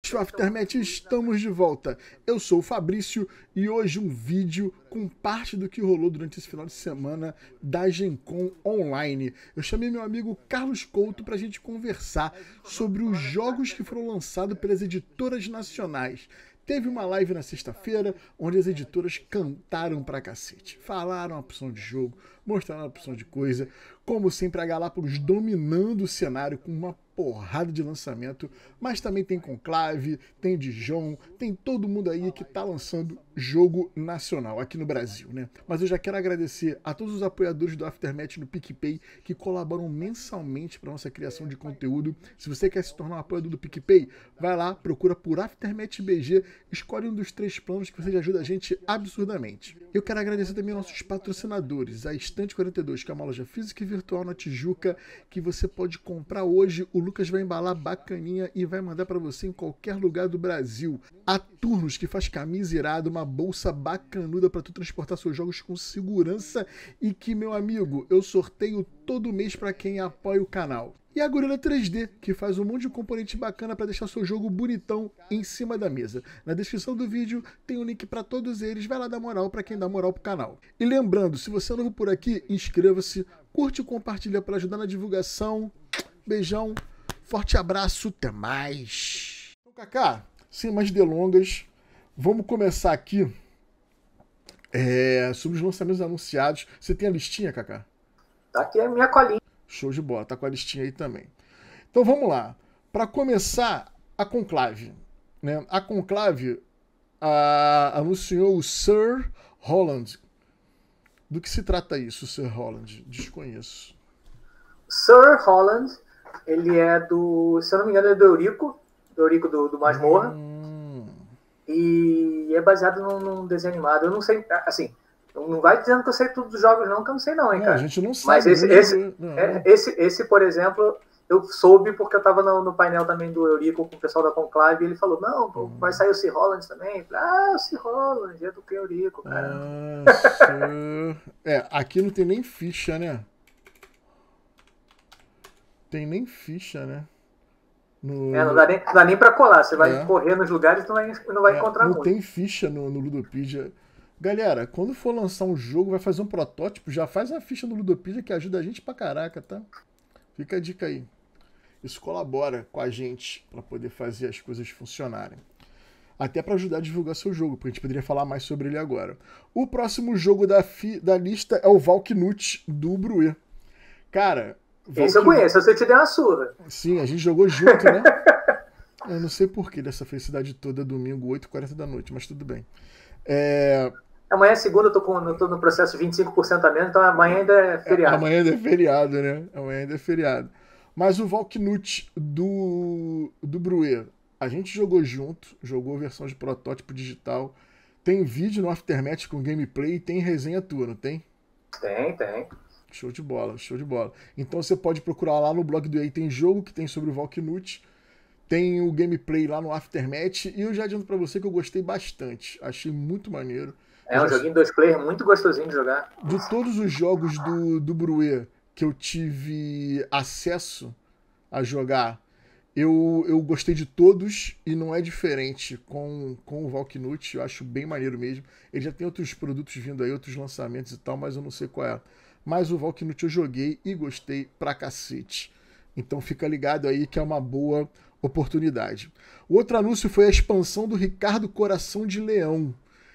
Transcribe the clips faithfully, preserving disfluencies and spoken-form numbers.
Noite Aftermath, estamos de volta. Eu sou o Fabrício e hoje um vídeo com parte do que rolou durante esse final de semana da GenCon Online. Eu chamei meu amigo Carlos Couto para a gente conversar sobre os jogos que foram lançados pelas editoras nacionais. Teve uma live na sexta-feira onde as editoras cantaram pra cacete. Falaram a opção de jogo, mostraram a opção de coisa. Como sempre, a Galápagos dominando o cenário com uma porrada de lançamento. Mas também tem Conclave, tem Dijon, tem todo mundo aí que tá lançando jogo nacional aqui no Brasil, né? Mas eu já quero agradecer a todos os apoiadores do Aftermath no PicPay que colaboram mensalmente para nossa criação de conteúdo. Se você quer se tornar um apoiador do PicPay, vai lá, procura por Aftermath B G, escolhe um dos três planos que você ajuda a gente absurdamente. Eu quero agradecer também aos nossos patrocinadores, a Estante quarenta e dois, que é uma loja física e virtual na Tijuca, que você pode comprar hoje. O Lucas vai embalar bacaninha e vai mandar para você em qualquer lugar do Brasil. A Turnos, que faz camisa irada, uma bolsa bacanuda para tu transportar seus jogos com segurança e que, meu amigo, eu sorteio todo mês para quem apoia o canal. E a Gorilla três D, que faz um monte de componente bacana para deixar seu jogo bonitão em cima da mesa. Na descrição do vídeo tem um link para todos eles, vai lá dar moral para quem dá moral pro canal. E lembrando, se você é novo por aqui, inscreva-se, curte e compartilha para ajudar na divulgação. Beijão, forte abraço, até mais. Então, Kaká, sem mais delongas, vamos começar aqui é, sobre os lançamentos anunciados. Você tem a listinha, Kaká? Tá aqui a minha colinha. Show de bola, tá com a listinha aí também. Então vamos lá. Para começar, a Conclave. Né? A Conclave a, anunciou o Sir Holland. Do que se trata isso, Sir Holland? Desconheço. Sir Holland, ele é do, se eu não me engano, é do Eurico, do Eurico do, do Masmorra. Hum. E é baseado num, num desenho animado. Eu não sei, assim... Não vai dizendo que eu sei tudo dos jogos, não, que eu não sei não, hein, não, cara. A gente não sabe. Mas esse, esse, é, esse, esse, por exemplo, eu soube porque eu tava no, no painel também do Eurico com o pessoal da Conclave e ele falou, não, pô, vai sair o Sir Holland também. Eu falei, ah, o Sir Holland, é do que Eurico, cara. Ah, Sir... É, aqui não tem nem ficha, né? Tem nem ficha, né? No... É, não dá, nem, não dá nem pra colar. Você vai é. correr nos lugares e não vai, não vai é, encontrar não muito. Não tem ficha no, no Ludopedia. Galera, quando for lançar um jogo, vai fazer um protótipo, já faz a ficha no Ludopedia que ajuda a gente pra caraca, tá? Fica a dica aí. Isso colabora com a gente pra poder fazer as coisas funcionarem. Até pra ajudar a divulgar seu jogo, porque a gente poderia falar mais sobre ele agora. O próximo jogo da, fi, da lista é o Valknut do Bruer. Cara... Valknut... Esse eu conheço, eu sei te der uma surra. Sim, a gente jogou junto, né? Eu não sei porquê dessa felicidade toda, domingo, oito e quarenta da noite, mas tudo bem. É... Amanhã é segunda, eu tô, com, eu tô no processo de vinte e cinco por cento a menos, então amanhã ainda é feriado. Amanhã ainda é feriado, né? Amanhã ainda é feriado. Mas o Valknut do, do Bruer, a gente jogou junto, jogou versão de protótipo digital. Tem vídeo no Aftermath com gameplay e tem resenha tua, não tem? Tem, tem. Show de bola, show de bola. Então você pode procurar lá no blog do E A, tem jogo que tem sobre o Valknut. Tem o gameplay lá no Aftermath e eu já adianto pra você que eu gostei bastante. Achei muito maneiro. É um já... joguinho dois player muito gostosinho de jogar. De todos os jogos do, do Bruer que eu tive acesso a jogar, eu, eu gostei de todos e não é diferente com, com o Valknut. Eu acho bem maneiro mesmo. Ele já tem outros produtos vindo aí, outros lançamentos e tal, mas eu não sei qual é. Mas o Valknut eu joguei e gostei pra cacete. Então fica ligado aí que é uma boa oportunidade. O outro anúncio foi a expansão do Ricardo Coração de Leão.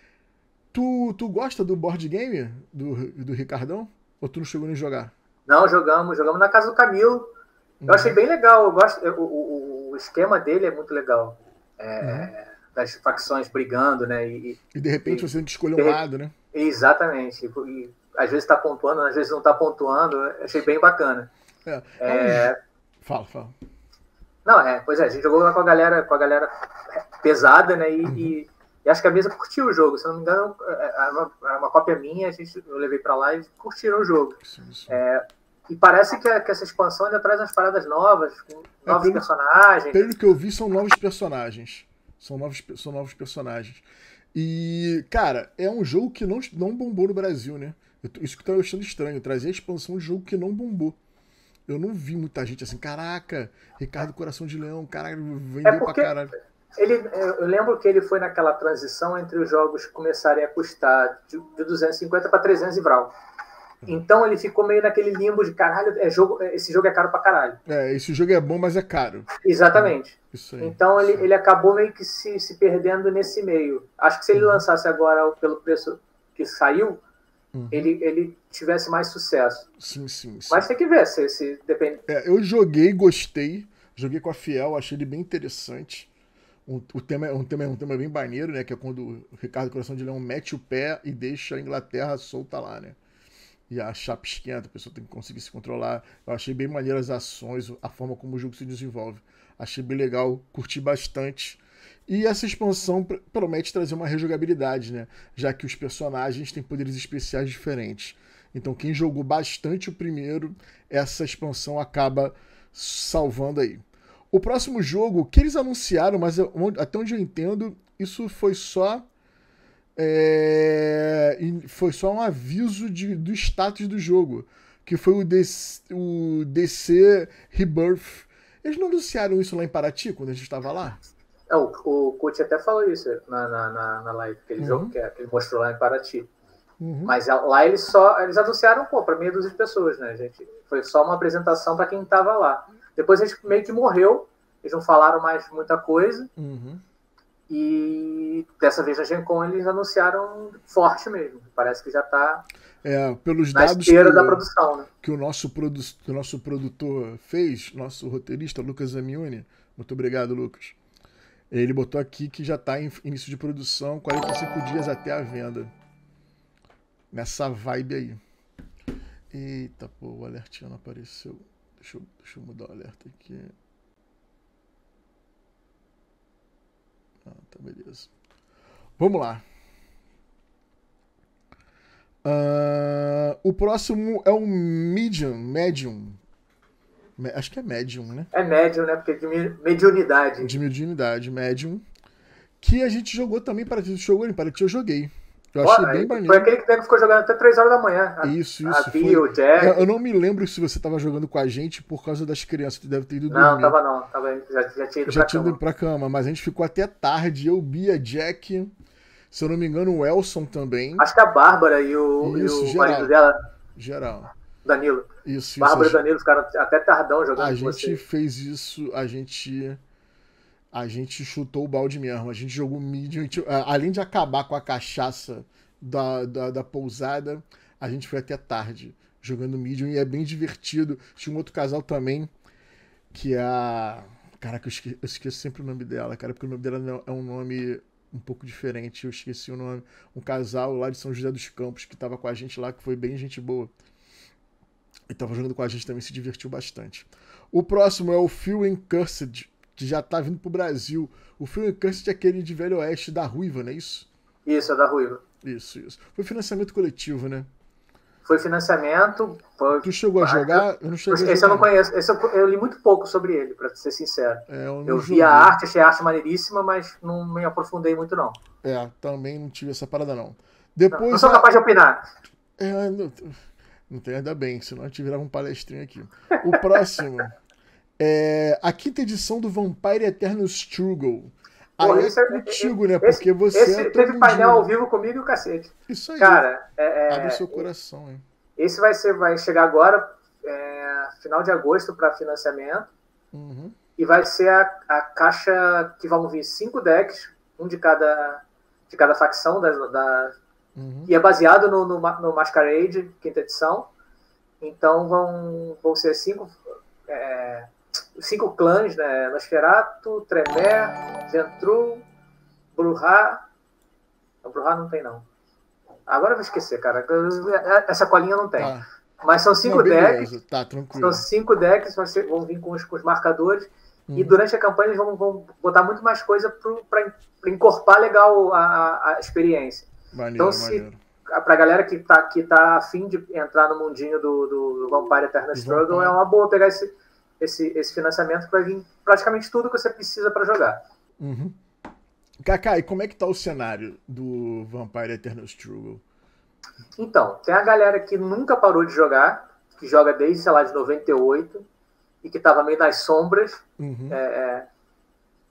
Tu, tu gosta do board game do, do Ricardão? Ou tu não chegou nem a jogar? Não, jogamos. Jogamos na casa do Camilo. Eu uhum. achei bem legal. Eu gosto, eu, o, o esquema dele é muito legal. É, uhum. Das facções brigando, né? E, e de repente e, você tem que escolher um lado, né? Exatamente. E, e, às vezes está pontuando, às vezes não está pontuando. Eu achei bem bacana. É, é... Um... Fala, fala. Não, é, pois é, a gente jogou lá com a galera, com a galera pesada, né? E, uhum. e, e acho que a mesa curtiu o jogo. Se não me engano, era uma, era uma cópia minha, a gente, eu levei pra lá e curtiram o jogo. Sim, sim. É, e parece que, a, que essa expansão ainda traz umas paradas novas, com é, novos pelo, personagens. Pelo que eu vi, são novos personagens. São novos, são novos personagens. E, cara, é um jogo que não, não bombou no Brasil, né? Eu, isso que eu tô achando estranho, trazer a expansão de jogo que não bombou. Eu não vi muita gente assim, caraca, Ricardo Coração de Leão, caralho, vendeu é porque, pra caralho. Ele, eu lembro que ele foi naquela transição entre os jogos começarem a custar de, de duzentos e cinquenta para trezentos e vral. Então ele ficou meio naquele limbo de caralho, é jogo, esse jogo é caro pra caralho. É, esse jogo é bom, mas é caro. Exatamente. Isso aí, então isso ele, aí. ele acabou meio que se, se perdendo nesse meio. Acho que se ele Uhum. lançasse agora pelo preço que saiu, Uhum. ele, ele tivesse mais sucesso. Sim, sim, sim. Mas tem que ver se, se depende. É, eu joguei, gostei. Joguei com a Fiel, achei ele bem interessante. Um, o tema, é- um, tema, é um tema bem maneiro, né? Que é quando o Ricardo Coração de Leão mete o pé e deixa a Inglaterra solta lá, né? E a chapa esquenta, a pessoa tem que conseguir se controlar. Eu achei bem maneiro as ações, a forma como o jogo se desenvolve. Achei bem legal, curti bastante. E essa expansão pr- promete trazer uma rejogabilidade, né? Já que os personagens têm poderes especiais diferentes. Então quem jogou bastante o primeiro, essa expansão acaba salvando aí. O próximo jogo que eles anunciaram, mas eu- onde- até onde eu entendo, isso foi só é, e foi só um aviso de, do status do jogo, que foi o, D C, o D C Rebirth. Eles não anunciaram isso lá em Paraty, quando a gente estava lá? É, o, o Kut até falou isso na, na, na, na live, aquele Uhum. jogo que, é- que ele mostrou lá em Paraty. Uhum. Mas lá eles só eles anunciaram, pô, para meia dúzia de pessoas, né, gente? Foi só uma apresentação para quem estava lá. Depois a gente meio que morreu, eles não falaram mais muita coisa. Uhum. E dessa vez na Gen Con eles anunciaram forte mesmo. Parece que já está É, pelos na dados esteira que, da produção, né? que o nosso, produ que o nosso produtor fez, nosso roteirista, Lucas Zamiuni, muito obrigado, Lucas. Ele botou aqui que já está em início de produção, quarenta e cinco dias até a venda. Nessa vibe aí. Eita, pô, o alertinho não apareceu. Deixa eu, deixa eu mudar o alerta aqui. Ah, tá, beleza. Vamos lá. Uh, o próximo é o Medium. Medium. Me- Acho que é Medium, né? É médio, né? Porque é de me- mediunidade. De mediunidade, Medium. Que a gente jogou também para ti. Jogou para ti, eu joguei. Eu Ó, achei bem aí, maneiro. foi aquele que ficou jogando até três horas da manhã. A, Isso, a isso. Bia, Foi... o Jack. É, eu não me lembro se você tava jogando com a gente por causa das crianças. Tu deve ter ido Não, dormir. tava não. Tava, já, já tinha ido Já pra tinha cama. ido pra cama, mas a gente ficou até tarde. Eu, Bia, Jack, se eu não me engano, o Elson também. Acho que a Bárbara e o, e Isso, o geral. marido dela, Geral. Danilo. Isso, isso. Bárbara A e Danilo ficaram até tardão jogando a com gente você. fez isso, a gente. A gente chutou o balde mesmo. A gente jogou medium. a gente- a- além de acabar com a cachaça da, da, da pousada, a gente foi até tarde jogando medium e é bem divertido. Tinha um outro casal também, que é a. Caraca, eu esque- eu esqueço sempre o nome dela, cara, porque o nome dela não- é um nome um pouco diferente. Eu esqueci o nome. Um casal lá de São José dos Campos que tava com a gente lá, que foi bem gente boa. E tava jogando com a gente também, se divertiu bastante. O próximo é o Fear and Cursed, que já tá vindo pro Brasil. O Fear and Cursed é aquele de Velho Oeste da Ruiva, não é isso? Isso, é da Ruiva. Isso, isso. Foi financiamento coletivo, né? Foi financiamento. Foi... Tu chegou a jogar? Eu não cheguei a jogar. Esse eu não conheço. Esse eu, eu li muito pouco sobre ele, pra ser sincero. É, eu não Eu vi joguei. a arte, achei a arte maneiríssima, mas não me aprofundei muito, não. É, também não tive essa parada, não. Não, Depois. não sou a- capaz de opinar. É, não, não tem ainda bem, senão a gente virava um palestrinho aqui. O próximo é a quinta edição do Vampire Eternal Struggle. Aí Porra, é esse é- contigo, né? Esse, Porque você esse é teve todo painel dia. ao vivo comigo e o cacete. Isso aí. Cara, é, é, Abre o seu coração, hein? esse vai, ser, vai chegar agora, é, final de agosto, para financiamento. Uhum. E vai ser a, a caixa que vão vir cinco decks, um de cada, de cada facção. Da, da, Uhum. e é baseado no, no, no Masquerade, quinta edição. Então vão, vão ser cinco, é, cinco clãs, né? Nosferatu, Tremere, Ventru, Bruhá. O Bruhá não tem, não. Agora eu vou esquecer, cara. Essa colinha não tem. Tá. Mas são cinco Não, beleza, decks. tá, tranquilo. São cinco decks, vão, ser, vão vir com os, com os marcadores. Uhum. E durante a campanha eles vão, vão botar muito mais coisa para encorpar legal a, a experiência. Maneiro, Então, se, maneiro. pra galera que tá, que tá afim de entrar no mundinho do, do, do Vampire Eternal Struggle, Vampire. é uma boa pegar esse, esse, esse financiamento para vir praticamente tudo que você precisa para jogar. Uhum. Kaká, e como é que tá o cenário do Vampire Eternal Struggle? Então, tem a galera que nunca parou de jogar, que joga desde, sei lá, de noventa e oito, e que tava meio nas sombras. Uhum. É,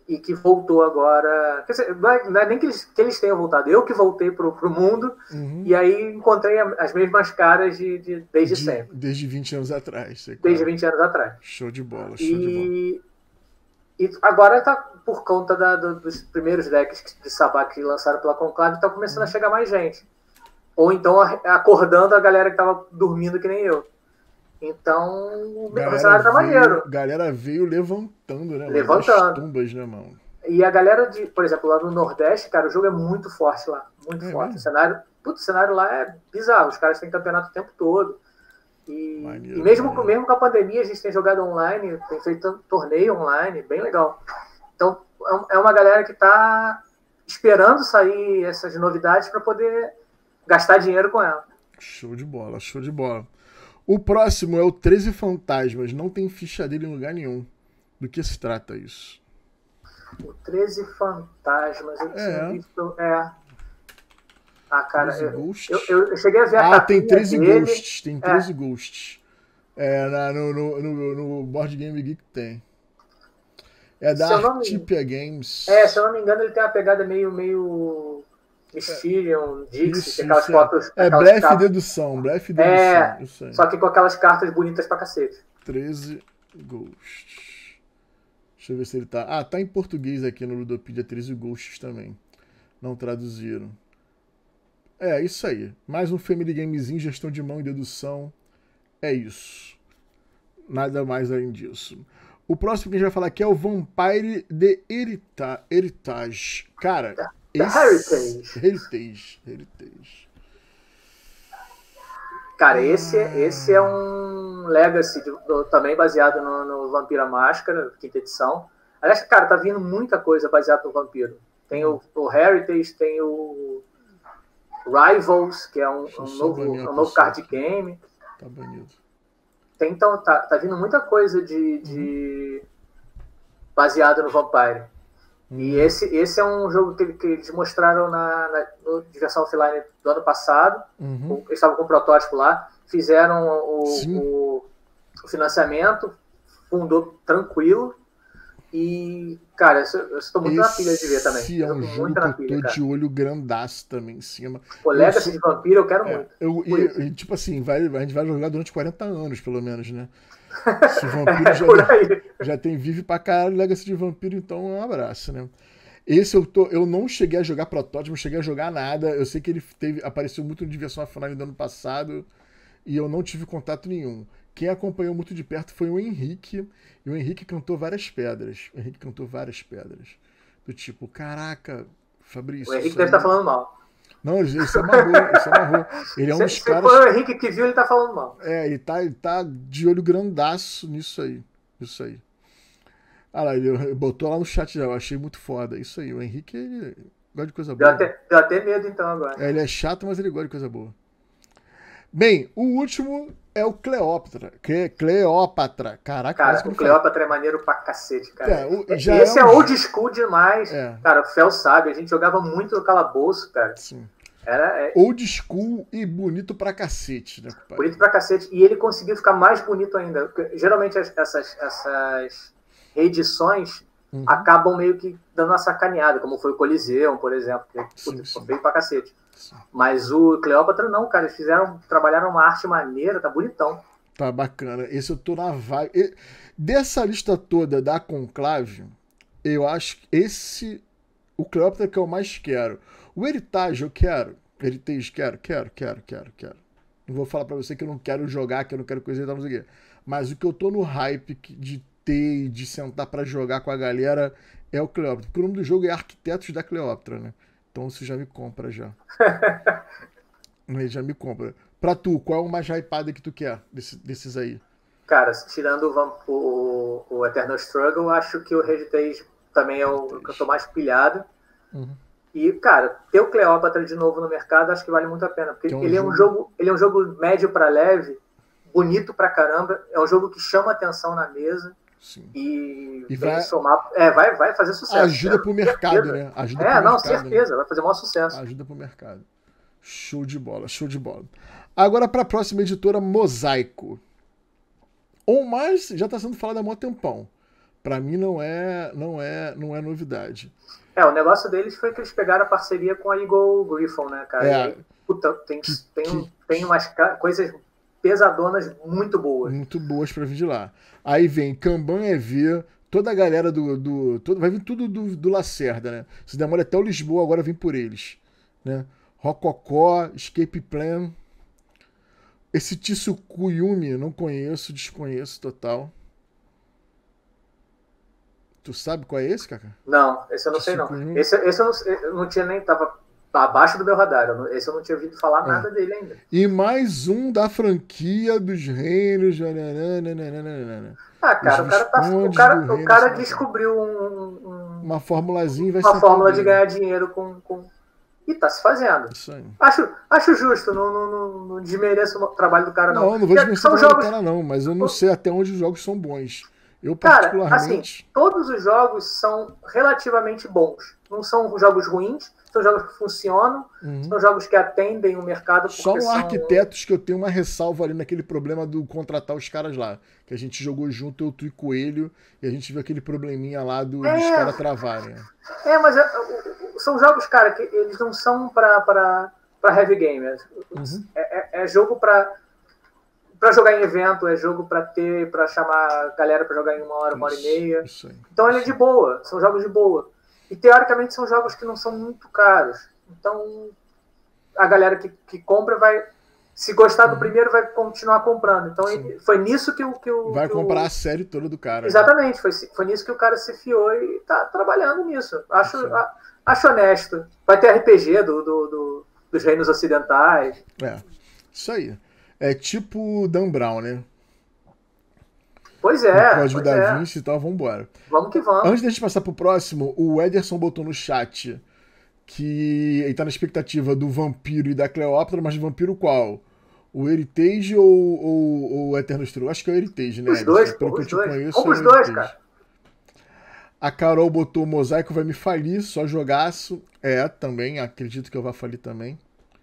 e que voltou agora. Quer dizer, não é, não é nem que eles, que eles tenham voltado, eu que voltei pro, pro mundo, uhum. E aí encontrei as mesmas caras de, de desde de, sempre. Desde vinte anos atrás. Sei, desde vinte anos atrás. Show de bola, show e, de bola. E agora tá por conta da, do, dos primeiros decks de Sabá que lançaram pela Conclave, tá começando uhum. a chegar mais gente. Ou então acordando a galera que tava dormindo que nem eu. Então, galera o cenário tá maneiro. Galera veio levantando, né? Levantando. As tumbas, né, mano? E a galera de, por exemplo, lá no Nordeste, cara, o jogo é muito forte lá. Muito é forte. Mesmo? O cenário, putz, o cenário lá é bizarro. Os caras têm campeonato o tempo todo. E, maneiro, e mesmo, mesmo com a pandemia, a gente tem jogado online, tem feito torneio online, bem legal. Então, é uma galera que tá esperando sair essas novidades para poder gastar dinheiro com ela. Show de bola, show de bola. O próximo é o treze Fantasmas. Não tem ficha dele em lugar nenhum. Do que se trata isso? O treze Fantasmas. Eu tinha é. visto. É. Ah, cara. Eu, eu, eu cheguei a ver a Ah, tem treze dele. Ghosts. Tem treze é. Ghosts. É, na, no, no, no, no Board Game Geek tem. É da Artipia Games. É, se eu não me engano, ele tem uma pegada meio. meio... Mysterium, Dixie, isso, aquelas isso fotos. É, aquelas blefe cartas... dedução, blefe dedução. É, isso aí. Só que com aquelas cartas bonitas pra cacete. treze Ghosts. Deixa eu ver se ele tá. Ah, tá em português aqui no Ludopedia, treze Ghosts também. Não traduziram. É, isso aí. Mais um Family Gamezinho, gestão de mão e dedução. É isso. Nada mais além disso. O próximo que a gente vai falar aqui é o Vampire The Herita Heritage. Cara. Tá. Esse... Heritage. Heritage. Heritage. Cara, esse, esse é um Legacy de, do, também baseado no, no Vampira Máscara, quinta edição. Aliás, cara, tá vindo muita coisa baseada no Vampiro. Tem o, o Heritage, tem o Rivals, que é um, um novo, um novo card game. Tá banido. Tem, então, tá, tá vindo muita coisa de, de baseado no Vampire. E esse, esse é um jogo que, que eles mostraram na, na no Diversão Offline do ano passado. Uhum. Eles estavam com o protótipo lá, fizeram o, o, o financiamento, fundou tranquilo. E, cara, eu estou muito esse na pilha de ver também. Esse é um jogo que eu pilha, tô cara. de olho grandaço também em cima. O Legacy de Vampiro eu quero é, muito. Eu, eu, e, tipo assim, vai, a gente vai jogar durante quarenta anos, pelo menos, né? Se o Vampiro já, já tem vive pra caralho, Legacy de Vampiro, então um abraço, né? Esse eu, tô, eu não cheguei a jogar protótipo, não cheguei a jogar nada. Eu sei que ele teve, apareceu muito no Diversão Offline do ano passado e eu não tive contato nenhum. Quem acompanhou muito de perto foi o Henrique, e o Henrique cantou várias pedras. O Henrique cantou várias pedras. Do tipo, caraca, Fabrício... O Henrique deve estar falando mal. Não, ele se amarrou, ele se amarrou. Ele é um se, dos se caras... foi o Henrique que viu, ele tá falando mal. É, ele tá, ele tá de olho grandaço nisso aí. Isso aí. Ah lá, ele botou lá no chat já, eu achei muito foda. Isso aí, o Henrique, ele gosta de coisa boa. Deu até, deu até medo então agora. É, ele é chato, mas ele gosta de coisa boa. Bem, o último é o Cleópatra. Que Cleópatra. Caraca, cara, o Cleópatra fala. É maneiro pra cacete, cara. É, o, já Esse é, é um... old school demais. É. Cara, o Fel sabe, a gente jogava muito no calabouço, cara. Sim. Era, é... Old school e bonito pra cacete, né, compadre? Bonito pra cacete. E ele conseguiu ficar mais bonito ainda. Porque, geralmente essas, essas reedições uhum. acabam meio que dando uma sacaneada, como foi o Coliseum, por exemplo. Que sim, putz, sim. Veio pra cacete. Sim. Mas o Cleópatra não, cara. Eles fizeram, trabalharam uma arte maneira, tá bonitão. Tá bacana. Esse eu tô na vibe. Dessa lista toda da Conclave, eu acho que esse, o Cleópatra que eu mais quero. O Heritage eu quero. Heritage quero, quero, quero, quero, quero. Não vou falar pra você que eu não quero jogar, que eu não quero coisa e tal, não sei o quê. Mas o que eu tô no hype de ter e de sentar pra jogar com a galera é o Cleópatra. Porque o nome do jogo é Arquitetos da Cleópatra, né? Então você já me compra já. já me compra. Pra tu, qual é o mais hypado que tu quer desse, desses aí? Cara, tirando o, o, o Eternal Struggle, acho que o Heritage também é o Heritage. Que eu tô mais pilhado. Uhum. E, cara, ter o Cleópatra de novo no mercado acho que vale muito a pena. Porque é um ele, jogo... É um jogo, ele é um jogo médio pra leve, bonito pra caramba. É um jogo que chama atenção na mesa. Sim. E, e vai, somar, é, vai, vai fazer sucesso. Ajuda né? pro mercado, certeza. né? Ajuda é, pro não, mercado, certeza. Né? Vai fazer o maior sucesso. Ajuda pro mercado. Show de bola, show de bola. Agora para a próxima editora, Mosaico. Ou mais, já está sendo falado há muito tempão. Pra mim não é, não é, não é novidade. É, o negócio deles foi que eles pegaram a parceria com a Eagle Griffon, né, cara? É, E aí, puta, tem, que, tem, que, tem umas coisas pesadonas muito boas. muito boas pra vir de lá. Aí vem Kanban E V, toda a galera do. do todo, vai vir tudo do, do Lacerda, né? Se demora até o Lisboa, agora vem por eles. Né? Rococó, Escape Plan. Esse Tsukuyumi, não conheço, desconheço total. Tu sabe qual é esse, Kaká? Não, esse eu não sei não. Esse, esse eu, não, eu não tinha nem. Tava abaixo do meu radar. Eu não, esse eu não tinha ouvido falar nada é. dele ainda. E mais um da franquia dos reinos. Ah, cara, o cara, tá, o cara, o cara descobriu um, um, uma formulazinha e vai uma fórmula de ganhar dinheiro com, com. E tá se fazendo. Isso aí. Acho, acho justo, não, não, não, não desmereço o trabalho do cara, não. Não, não vou desmerecer o trabalho do cara, não, mas eu não sei até onde os jogos são bons. Eu, particularmente... Cara, assim, todos os jogos são relativamente bons. Não são jogos ruins, são jogos que funcionam, uhum. são jogos que atendem o mercado. Só no são... Arquitetos que eu tenho uma ressalva ali naquele problema do contratar os caras lá. Que a gente jogou junto, eu, tu e Coelho, e a gente viu aquele probleminha lá do, é... dos caras travarem. É, mas é, são jogos, cara, que eles não são pra, pra, pra heavy gamers. Uhum. É, é, é jogo pra... Pra jogar em evento, é jogo pra ter, pra chamar a galera pra jogar em uma hora, uma hora e meia. Isso aí, então ele é de boa, são jogos de boa. E teoricamente são jogos que não são muito caros. Então a galera que, que compra vai, se gostar do primeiro, vai continuar comprando. Então ele, foi nisso que o. Que o vai que comprar o... a série toda do cara. Exatamente, né? foi, foi nisso que o cara se fiou e tá trabalhando nisso. Acho, a, acho honesto. Vai ter R P G do, do, do, dos reinos ocidentais. É, isso aí. É tipo Dan Brown, né? Pois é. O Código pois da é. Vinci e tal, vambora. Vamos que vamos. Antes da gente passar pro próximo, o Ederson botou no chat que ele tá na expectativa do Vampiro e da Cleópatra, mas do Vampiro qual? O Heritage ou, ou, ou Eternos True? Acho que é o Heritage, né? Os dois, Pelo pô, que os eu te dois. conheço, Como é os dois, Heritage. cara. A Carol botou o Mosaico vai me falir, só jogaço. É, também, acredito que eu vá falir também.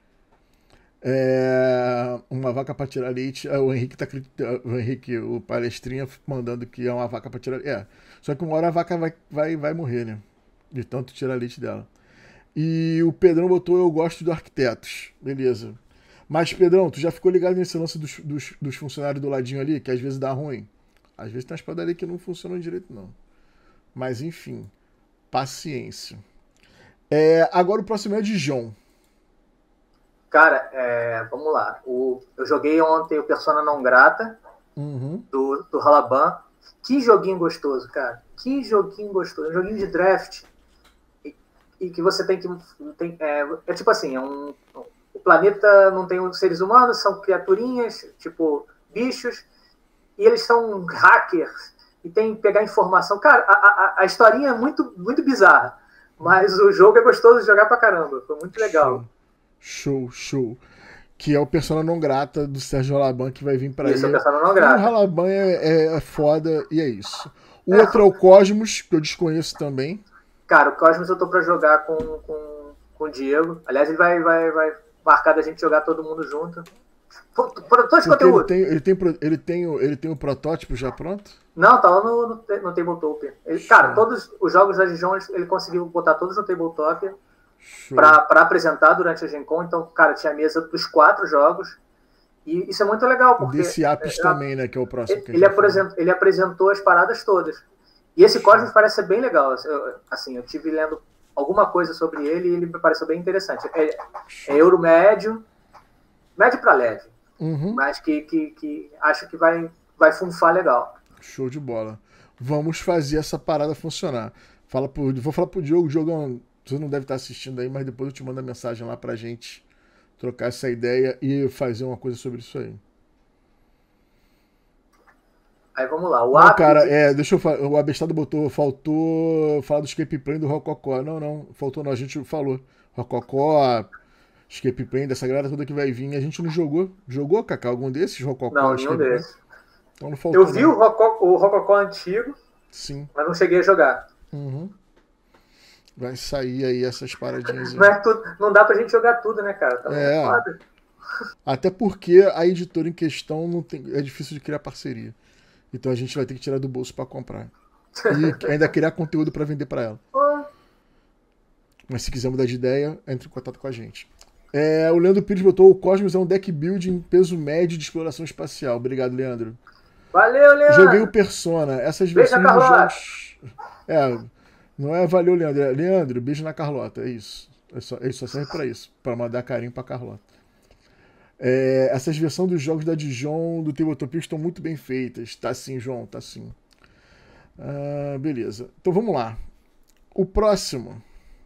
É, uma vaca para tirar leite. O Henrique tá o Henrique, o palestrinha, mandando que é uma vaca para tirar leite. É. Só que uma hora a vaca vai, vai, vai morrer, né? De tanto tirar leite dela. E o Pedrão botou eu gosto do Arquitetos. Beleza. Mas, Pedrão, tu já ficou ligado nesse lance dos, dos, dos funcionários do ladinho ali, que às vezes dá ruim? Às vezes tem umas padarias que não funcionam direito, não. Mas, enfim. Paciência. É, agora o próximo é de João. Cara, é, vamos lá. O, eu joguei ontem o Persona Não Grata, uhum. do, do Halaban. Que joguinho gostoso, cara. Que joguinho gostoso. Um joguinho de draft. E, e que você tem que... Tem, é, é tipo assim, é um, o planeta não tem seres humanos, são criaturinhas, tipo bichos, e eles são hackers, e tem que pegar informação. Cara, a, a, a historinha é muito, muito bizarra, mas o jogo é gostoso de jogar pra caramba. Foi muito legal. Show, show. Que é o Persona Não Grata do Sérgio Halaban que vai vir pra isso, aí. Isso, é o Persona Não Grata. O Halaban é, é, é foda e é isso. O é, outro é o Cosmos, que eu desconheço também. Cara, o Cosmos eu tô pra jogar com, com, com o Diego. Aliás, ele vai, vai, vai marcar da gente jogar todo mundo junto. Produtor de conteúdo. Ele tem, ele, tem, ele, tem, ele tem o protótipo já pronto? Não, tá lá no, no, no Tabletop. Ele, cara, todos os jogos da Dijon ele conseguiu botar todos no Tabletop. Para apresentar durante a Gen Con. Então, cara, tinha mesa dos quatro jogos. E isso é muito legal. Porque desse Apis é, também, né? Que é o próximo. Ele, ele, apresentou, ele apresentou as paradas todas. E esse Cosmos parece ser bem legal. Eu, assim, eu tive lendo alguma coisa sobre ele e ele me pareceu bem interessante. É, é euro médio, médio para leve. Uhum. Mas que, que, que acho que vai, vai funfar legal. Show de bola. Vamos fazer essa parada funcionar. Fala pro, vou falar pro Diogo. Diogo, você não deve estar assistindo aí, mas depois eu te mando a mensagem lá pra gente trocar essa ideia e fazer uma coisa sobre isso aí. Aí vamos lá. O não, cara, é, deixa eu falar. O Abestado botou, faltou falar do escape plane do Rococó. Não, não, faltou não. A gente falou. Rococó, escape plane, dessa galera toda que vai vir. A gente não jogou. Jogou, Kaká, algum desses? Rococó? Não, nenhum desses. Então não faltou, eu vi não. o Rococó, o Rococó antigo, sim, mas não cheguei a jogar. Uhum. Vai sair aí essas paradinhas. Não, é tudo, não dá pra gente jogar tudo, né, cara? Tá é. foda. Até porque a editora em questão não tem, é difícil de criar parceria. Então a gente vai ter que tirar do bolso pra comprar. E ainda criar conteúdo para vender para ela. Pô. Mas se quiser mudar de ideia, entre em contato com a gente. É, o Leandro Pires botou: o Cosmos é um deck build em peso médio de exploração espacial. Obrigado, Leandro. Valeu, Leandro. Joguei o Persona. Essas Beijo versões na dos Carlota. jogos. É, não é valeu, Leandro. É, Leandro, beijo na Carlota. É isso. É só, ele só serve pra isso. Pra mandar carinho pra Carlota. É, essas versões dos jogos da Dijon, do Tabletop estão muito bem feitas. Tá sim, João, tá sim. Ah, beleza. Então vamos lá. O próximo.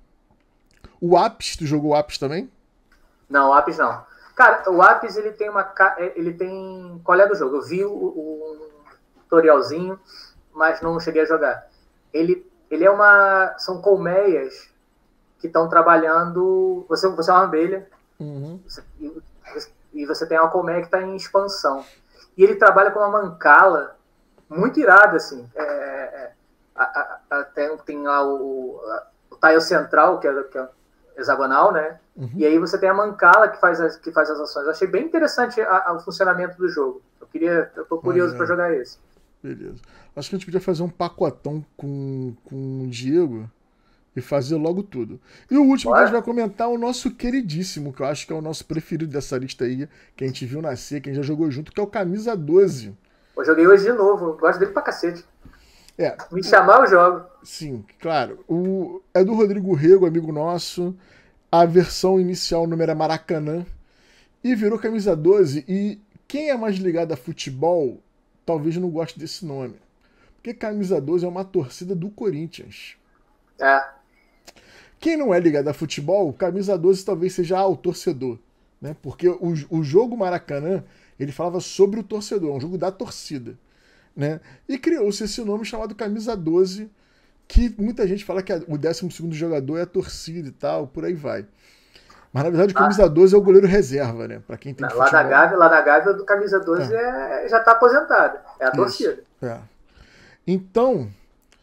O Apis, tu jogou o Apis também? Não, o Apis não. Cara, o Apis, ele tem uma... Ele tem... Qual é do jogo? Eu vi o, o tutorialzinho, mas não cheguei a jogar. Ele, ele é uma... São colmeias que estão trabalhando... Você, você é uma abelha. Uhum. Você, e, e você tem uma colmeia que está em expansão. E ele trabalha com uma mancala muito irada, assim. É, é, a, a, a, tem, tem lá o, a, o tile central, que é, que é hexagonal, né? Uhum. E aí você tem a mancala que faz as, que faz as ações. Eu achei bem interessante a, a, o funcionamento do jogo. Eu queria, eu tô curioso para jogar esse. Beleza. Acho que a gente podia fazer um pacotão com, com o Diego e fazer logo tudo. E o último Bora. que a gente vai comentar é o nosso queridíssimo, que eu acho que é o nosso preferido dessa lista aí, que a gente viu nascer, que a gente já jogou junto, que é o Camisa doze. Eu joguei hoje de novo, eu gosto dele pra cacete. É. Me chamar eu jogo. Sim, claro. O, é do Rodrigo Rego, amigo nosso. A versão inicial, o número é Maracanã. E virou Camisa doze. E quem é mais ligado a futebol, talvez não goste desse nome. Porque Camisa doze é uma torcida do Corinthians. É. Quem não é ligado a futebol, Camisa doze talvez seja ah, o torcedor. Né? Porque o, o jogo Maracanã, ele falava sobre o torcedor. É um jogo da torcida. Né? E criou-se esse nome chamado Camisa doze, que muita gente fala que o décimo segundo jogador é a torcida e tal, por aí vai. Mas na verdade o Camisa ah. doze é o goleiro reserva, né? Pra quem tem Não, lá, na Gávea, lá na Gávea do Camisa doze é. É, já tá aposentado. É a Isso. torcida. É. Então,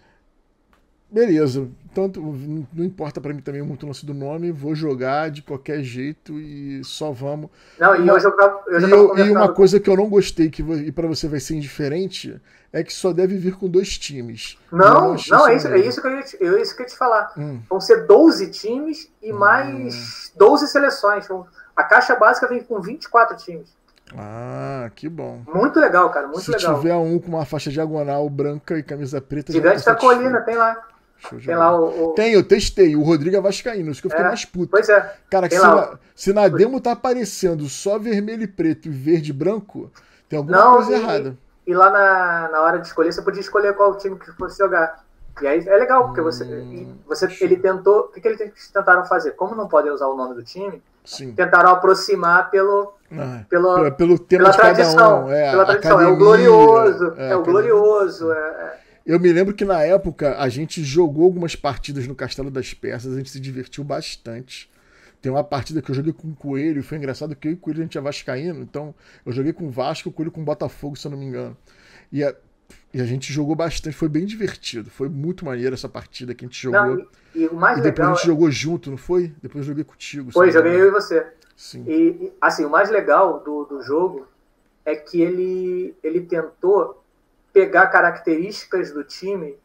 beleza. Tanto, não importa pra mim também muito o lance do nome, vou jogar de qualquer jeito e só vamos. Não, e uma, eu jogava. Eu já e, eu, e uma coisa que eu não gostei, que e pra você vai ser indiferente, é que só deve vir com dois times. Não, não, não é, isso, é isso que eu ia te, é isso que eu ia te falar. Hum. Vão ser doze times e hum. mais doze seleções. A caixa básica vem com vinte e quatro times. Ah, que bom. Muito legal, cara, muito Se legal. Se tiver um com uma faixa diagonal branca e camisa preta... Gigante da Colina, tem lá. Tem lá o, o... Tem, eu testei. O Rodrigo é vascaíno, isso que eu fiquei é, mais puto. Pois é. Cara, que se, na, se na demo tá aparecendo só vermelho e preto e verde e branco, tem alguma não, coisa e, errada. E lá na, na hora de escolher, você podia escolher qual time que fosse jogar. E aí é legal, porque você, hum, você ele tentou... O que, que eles tentaram fazer? Como não podem usar o nome do time, Sim. tentaram aproximar pelo... Ah, pelo, pelo, pelo tema pela de cada tradição, um. É, pela tradição. academia, é o glorioso, é, é o glorioso. É... Eu me lembro que na época a gente jogou algumas partidas no Castelo das Persas, a gente se divertiu bastante. Tem uma partida que eu joguei com o Coelho, foi engraçado que eu e o Coelho a gente é vascaíno, então eu joguei com o Vasco, o Coelho com o Botafogo, se eu não me engano. E a, e a gente jogou bastante, foi bem divertido, foi muito maneiro essa partida que a gente jogou. Não, e, e o mais e depois legal a gente é... jogou junto, não foi? Depois eu joguei contigo. Foi, joguei eu e você. Sim. E, e assim, o mais legal do, do jogo é que ele, ele tentou pegar características do time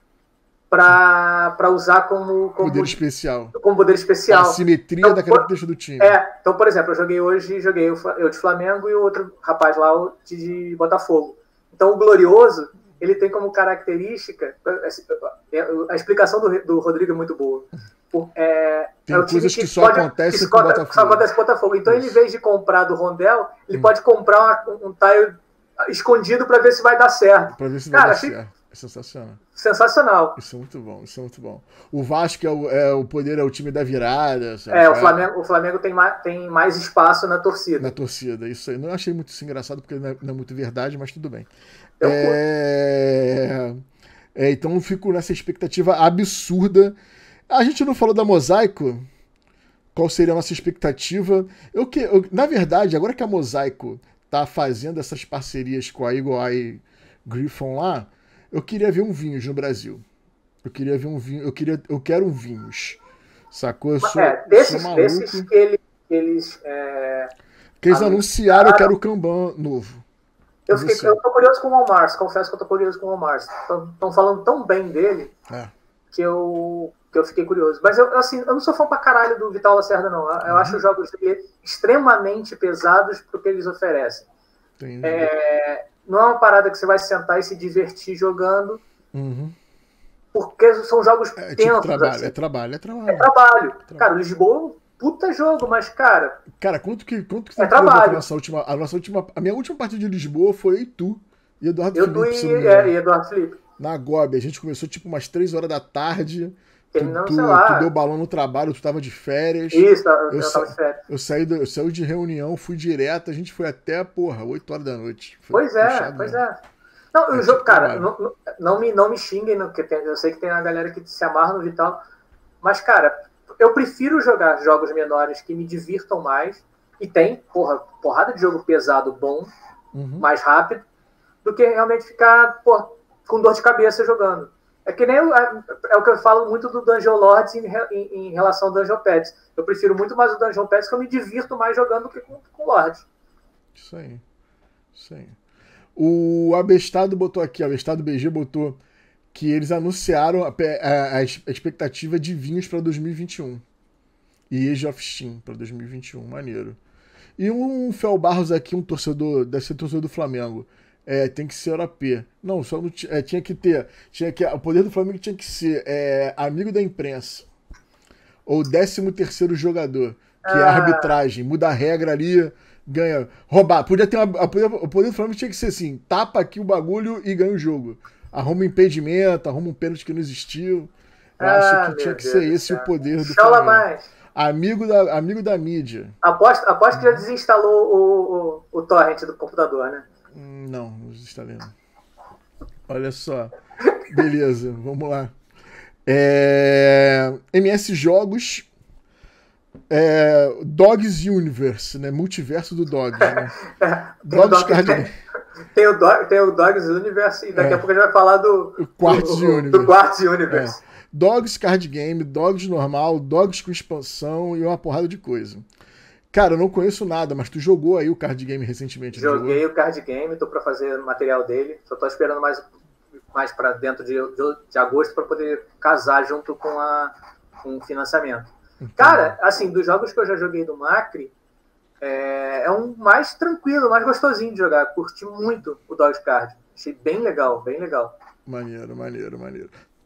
para usar como, como poder especial. Como poder especial. A simetria então, da característica do time. É, então, por exemplo, eu joguei hoje, joguei eu de Flamengo e o outro rapaz lá de Botafogo. Então, o Glorioso, ele tem como característica... A explicação do, do Rodrigo é muito boa. É, tem é o coisas que, que só pode, acontecem que com o Botafogo. Só acontece com o Botafogo. Então, Isso. ele, em vez de comprar do Rondel, ele hum. pode comprar uma, um tile escondido para ver se vai dar certo. Para ver se Cara, vai dar achei... certo. É sensacional. Sensacional. Isso é muito bom, isso é muito bom. O Vasco é o, é o poder, é o time da virada. Sabe? É, o Flamengo, o Flamengo tem, mais, tem mais espaço na torcida. Na torcida, isso aí. Não achei muito isso engraçado, porque não é, não é muito verdade, mas tudo bem. É... É, então eu fico nessa expectativa absurda. A gente não falou da Mosaico? Qual seria a nossa expectativa? Eu que, eu, na verdade, agora que a Mosaico tá fazendo essas parcerias com a Eagle Eye Griffon lá, eu queria ver um Vinhos no Brasil. Eu queria ver um vinho. Eu, queria, eu quero um Vinhos. Sacou? Eu sou, é, desses, sou desses que, ele, que eles. É, que eles anunciaram, eu quero o Kanban novo. Eu, fiquei, eu tô curioso com o Walmart, confesso que eu tô curioso com o Walmart. Estão falando tão bem dele é. que, eu, que eu fiquei curioso. Mas eu, assim, eu não sou fã pra caralho do Vital Lacerda, não. Eu, eu uhum. acho os jogos dele extremamente pesados pro que eles oferecem. É, não é uma parada que você vai sentar e se divertir jogando, uhum. porque são jogos é, tensos. Tipo trabalho, assim. é trabalho, é trabalho. É trabalho. trabalho. Cara, o Lisboa, puta jogo, mas, cara... Cara, quanto que, quanto que é trabalho. A nossa última, a nossa última... A minha última partida de Lisboa foi eu e tu. E Eduardo eu Felipe. Tu e, é, e Eduardo Felipe. Na Gobe. A gente começou tipo umas três horas da tarde. Terminamos, tu, sei lá. Tu deu balão no trabalho, tu tava de férias. Isso, eu, eu, eu tava de férias. Eu saí, do, eu saí de reunião, fui direto, a gente foi até, porra, oito horas da noite. Foi pois é, pois mesmo. é. Não, o jogo, cara, não, não, não, me, não me xinguem, porque tem, eu sei que tem uma galera que se amarra no Vital, mas, cara, eu prefiro jogar jogos menores que me divirtam mais, e tem, porra, porrada de jogo pesado bom, uhum. mais rápido, do que realmente ficar, porra, com dor de cabeça jogando. É que nem eu, é, é o que eu falo muito do Dungeon Lords em, em, em relação ao Dungeon Pets. Eu prefiro muito mais o Dungeon Pets, que eu me divirto mais jogando do que com, com Lords. Isso aí. Isso aí. O Abestado botou aqui, o Abestado B G botou que eles anunciaram a, a, a expectativa de vinhos para dois mil e vinte e um. E Age of Steam para dois mil e vinte e um. Maneiro. E um Fel Barros aqui, um torcedor, deve ser torcedor do Flamengo. É, tem que ser O P. Não, só não é, tinha que ter. Tinha que, o poder do Flamengo tinha que ser é, amigo da imprensa. Ou décimo terceiro jogador, que ah. é a arbitragem. Muda a regra ali, ganha. Roubar. Podia ter uma, a poder, o poder do Flamengo tinha que ser assim: tapa aqui o bagulho e ganha o jogo. Arruma um impedimento, arruma um pênalti que não existiu. Eu ah, acho que tinha que ser Deus esse Deus. o poder do Fala Flamengo. Mais. Amigo da, amigo da mídia. Aposto, aposto que já desinstalou o, o, o torrent do computador, né? Não, não desinstalei não. Olha só. Beleza, vamos lá. É... M S Jogos. É... Dogs Universe, né? Multiverso do Dogs, né? Dogs Card Game. Tem o, Dog, tem o Dogs Universe e daqui é. a pouco a gente vai falar do Quartz do, Universe. Do Quartz Universe. É. Dogs Card Game, Dogs normal, Dogs com expansão e uma porrada de coisa. Cara, eu não conheço nada, mas tu jogou aí o card game recentemente. Joguei jogou? o card game, tô pra fazer o material dele. Só tô esperando mais, mais pra dentro de, de, de agosto pra poder casar junto com, a, com o financiamento. Entendi. Cara, assim, dos jogos que eu já joguei do Macri, é, é um mais tranquilo, mais gostosinho de jogar. Curti muito o Dogs Card. Achei bem legal, bem legal. Maneiro, maneiro, maneiro.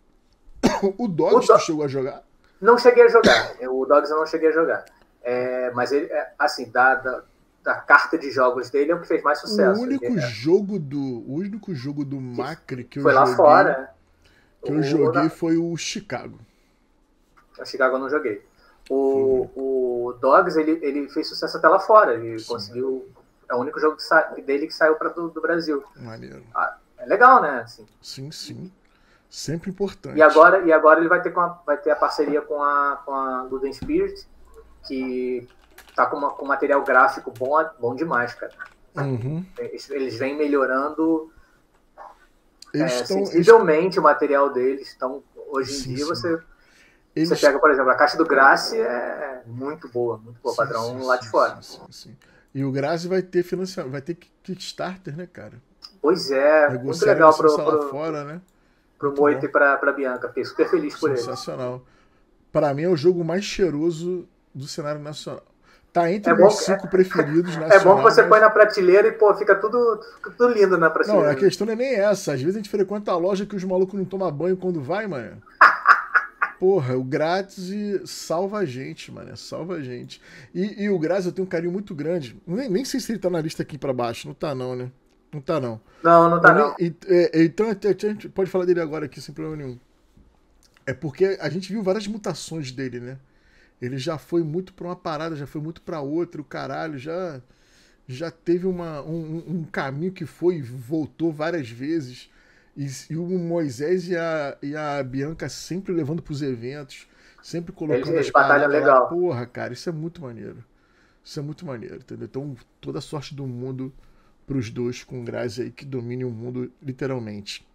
O Dogs o do... tu chegou a jogar? Não cheguei a jogar. O Dogs eu não cheguei a jogar. É, mas ele, assim, da, da, da carta de jogos dele é o que fez mais sucesso. O único ele, jogo do, o único jogo do Macri que eu foi joguei, lá fora. que eu o, joguei o, foi o Chicago. O Chicago eu não joguei. O, o Dogs, ele, ele fez sucesso até lá fora. Ele Sim. conseguiu. É o único jogo que sa, dele que saiu pra, do, do Brasil. Maneiro. Ah, é legal, né? Assim. Sim, sim. Sempre importante. E agora, e agora ele vai ter, com a, vai ter a parceria com a, com a Golden Spirit, que tá com, uma, com material gráfico bom, bom demais, cara. Uhum. Eles, eles vêm melhorando eles é, tão, sensivelmente eles... o material deles. Então, hoje em sim, dia, sim. Você, eles... você pega, por exemplo, a caixa do Grace é muito boa, muito boa, sim, padrão sim, lá de sim, fora. Sim, sim, sim. E o Grace vai ter financiamento, vai ter Kickstarter, né, cara? Pois é, negociar, muito legal pro, pro, fora, né? Pro Moito e pra, pra Bianca. Fiquei super feliz por ele. Sensacional. Para mim é o jogo mais cheiroso do cenário nacional. Tá entre é os bom, cinco é, preferidos nacionais. É bom que você mas... põe na prateleira e, pô, fica tudo, fica tudo lindo na prateleira. Não, a questão não é nem essa. Às vezes a gente frequenta a loja que os malucos não tomam banho quando vai, mano. Porra, o grátis salva a gente, mano. Salva a gente. E, e o grátis eu tenho um carinho muito grande. Nem, nem sei se ele tá na lista aqui pra baixo. Não tá não, né? Não tá não. Não, não tá nem, não. E, é, então a gente pode falar dele agora aqui sem problema nenhum. É porque a gente viu várias mutações dele, né? Ele já foi muito pra uma parada, já foi muito pra outra, o caralho, já, já teve uma, um, um caminho que foi e voltou várias vezes. E, e o Moisés e a, e a Bianca sempre levando pros eventos, sempre colocando eles, as paradas legal. lá. Porra, cara, isso é muito maneiro. Isso é muito maneiro, entendeu? Então, toda a sorte do mundo pros dois com Grazi aí, que domine o mundo literalmente.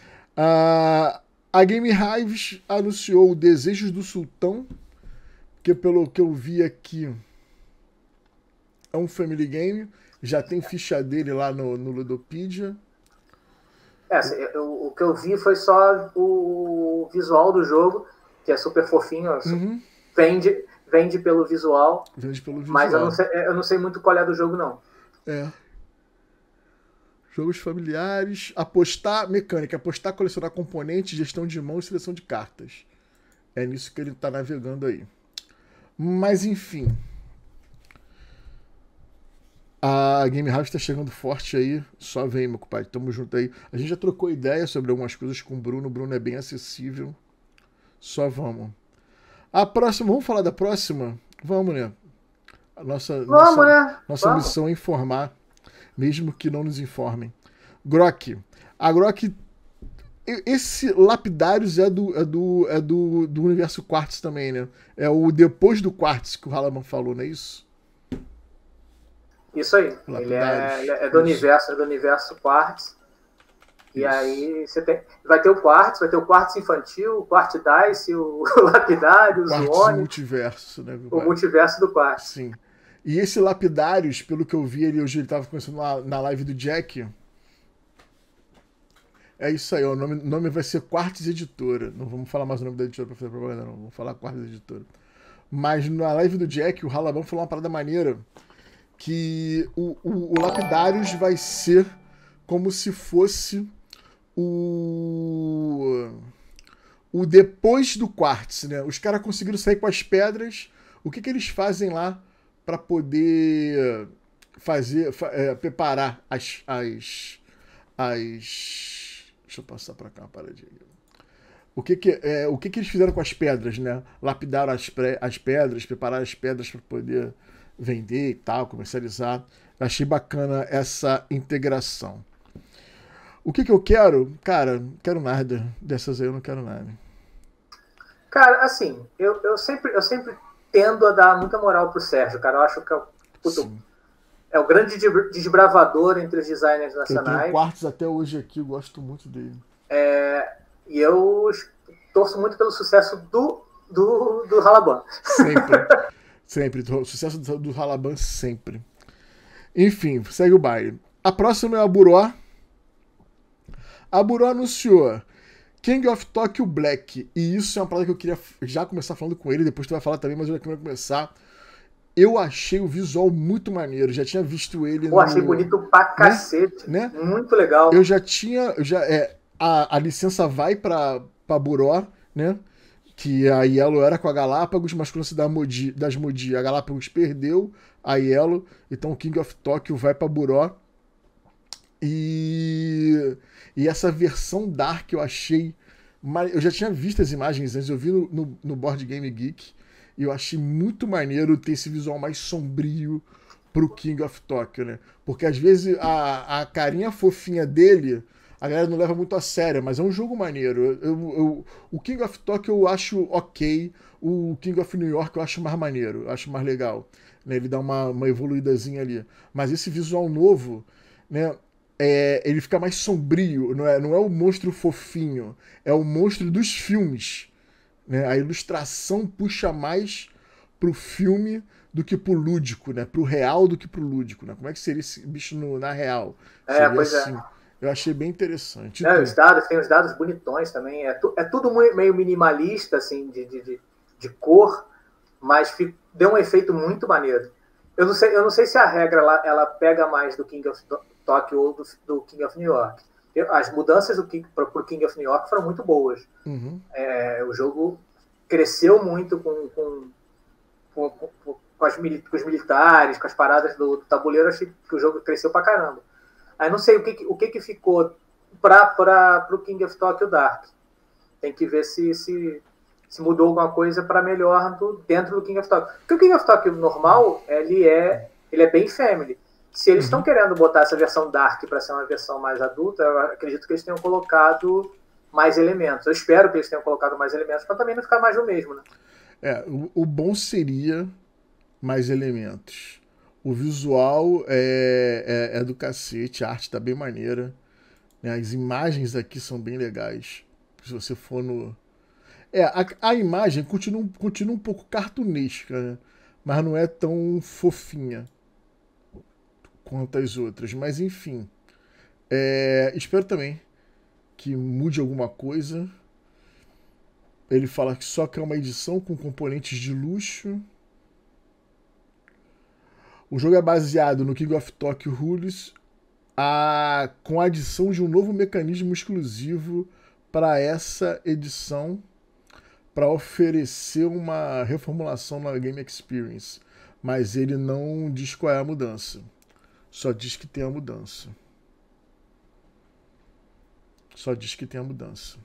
Ah, a Game Hives anunciou o Desejos do Sultão, que pelo que eu vi aqui é um family game. Já tem ficha dele lá no, no Ludopedia. É, assim, eu, o que eu vi foi só o visual do jogo, que é super fofinho. Uhum. Vende, vende pelo visual. Vende pelo visual. Mas eu não sei, eu não sei muito qual é do jogo, não. É. Jogos familiares. Apostar mecânica. Apostar, colecionar componentes, gestão de mão e seleção de cartas. É nisso que ele tá navegando aí. Mas enfim. A Game House tá chegando forte aí. Só vem, meu compadre. Tamo junto aí. A gente já trocou ideia sobre algumas coisas com o Bruno. O Bruno é bem acessível. Só vamos. A próxima, vamos falar da próxima? Vamos, né? A nossa, vamos, nossa, né? Nossa vamos. missão é informar, mesmo que não nos informem. Grok. A Grok. Esse Lapidários é do, é do, é do, do universo Quartz também, né? É o depois do Quartz que o Halaman falou, não é isso? Isso aí. Ele é, ele é do universo, é do universo Quartz. E isso. Aí você tem, vai ter o Quartz, vai ter o Quartz infantil, o Quartz Dice, o Lapidários, o Oni. multiverso, né? O multiverso do Quartz. Sim. E esse Lapidários, pelo que eu vi ali, hoje ele tava conversando na, na live do Jack. É isso aí, ó, o nome, nome vai ser Quartz Editora. Não vamos falar mais o nome da editora pra fazer propaganda, não. Vamos falar Quartz Editora. Mas na live do Jack, o Halaman falou uma parada maneira. Que o, o, o Lapidários vai ser como se fosse o. O depois do Quartz, né? Os caras conseguiram sair com as pedras. O que, que eles fazem lá para poder fazer. É, preparar as. as. as Deixa eu passar para cá uma paradinha. O que que, é, o que que eles fizeram com as pedras, né? Lapidaram as, pré, as pedras, prepararam as pedras para poder vender e tal, comercializar. Eu achei bacana essa integração. O que que eu quero? Cara, não quero nada. Dessas aí eu não quero nada. Cara, assim, eu, eu, sempre, eu sempre tendo a dar muita moral pro Sérgio, cara. Eu acho que é o, puto, é o grande desbravador entre os designers nacionais. Eu tenho Quartz até hoje aqui, eu gosto muito dele. É, e eu torço muito pelo sucesso do, do, do Halaban. Sempre. Sempre. O sucesso do, do Halaban sempre. Enfim, segue o baile. A próxima é a Buró. A Buró anunciou King of Tokyo Black. E isso é uma parada que eu queria já começar falando com ele. Depois tu vai falar também, mas eu já queria começar. Eu achei o visual muito maneiro. Já tinha visto ele. Pô, no... achei bonito pra cacete. Né? Muito legal. Eu já tinha. Eu já, é, a, a licença vai pra, pra Buró, né? Que a Yellow era com a Galápagos, mas quando se dá Modi, das Modi, a Galápagos perdeu a Yellow. Então o King of Tokyo vai pra Buró. E, e essa versão Dark eu achei. Eu já tinha visto as imagens antes, eu vi no, no, no Board Game Geek. E eu achei muito maneiro ter esse visual mais sombrio pro King of Tokyo, né? Porque às vezes a, a carinha fofinha dele, a galera não leva muito a sério, mas é um jogo maneiro. Eu, eu, eu, o King of Tokyo eu acho ok, o King of New York eu acho mais maneiro, eu acho mais legal. Né? Ele dá uma, uma evoluídazinha ali. Mas esse visual novo, né? É, ele fica mais sombrio, não é, não é o monstro fofinho, é o monstro dos filmes. Né? A ilustração puxa mais pro filme do que pro lúdico, né? Pro real do que pro lúdico. Né? Como é que seria esse bicho no, na real? É, seria pois assim. é. Eu achei bem interessante. É, os dados, tem os dados bonitões também. É, tu, é tudo meio minimalista, assim, de, de, de cor, mas fica, deu um efeito muito maneiro. Eu não sei, eu não sei se a regra ela, ela pega mais do King of Tokyo ou do, do King of New York. As mudanças do King, para o King of New York foram muito boas. Uhum. É, o jogo cresceu muito com, com, com, com, com, as, com os militares, com as paradas do, do tabuleiro. Achei que o jogo cresceu pra caramba. Aí não sei o que, o que, que ficou para o King of Tokyo Dark. Tem que ver se, se, se mudou alguma coisa para melhor do, dentro do King of Tokyo. Porque o King of Tokyo normal, ele é, ele é bem family. Se eles estão uhum. querendo botar essa versão Dark para ser uma versão mais adulta, eu acredito que eles tenham colocado mais elementos. Eu espero que eles tenham colocado mais elementos para também não ficar mais do mesmo, né? É, o, o bom seria mais elementos. O visual é, é, é do cacete, a arte tá bem maneira. Né? As imagens aqui são bem legais. Se você for no... É, a, a imagem continua, continua um pouco cartunesca, né? Mas não é tão fofinha quanto as outras. Mas enfim, é, espero também que mude alguma coisa. Ele fala que só que é uma edição com componentes de luxo. O jogo é baseado no King of Tokyo Rules, a, com a adição de um novo mecanismo exclusivo para essa edição, para oferecer uma reformulação na Game Experience. Mas ele não diz qual é a mudança. Só diz que tem a mudança. Só diz que tem a mudança.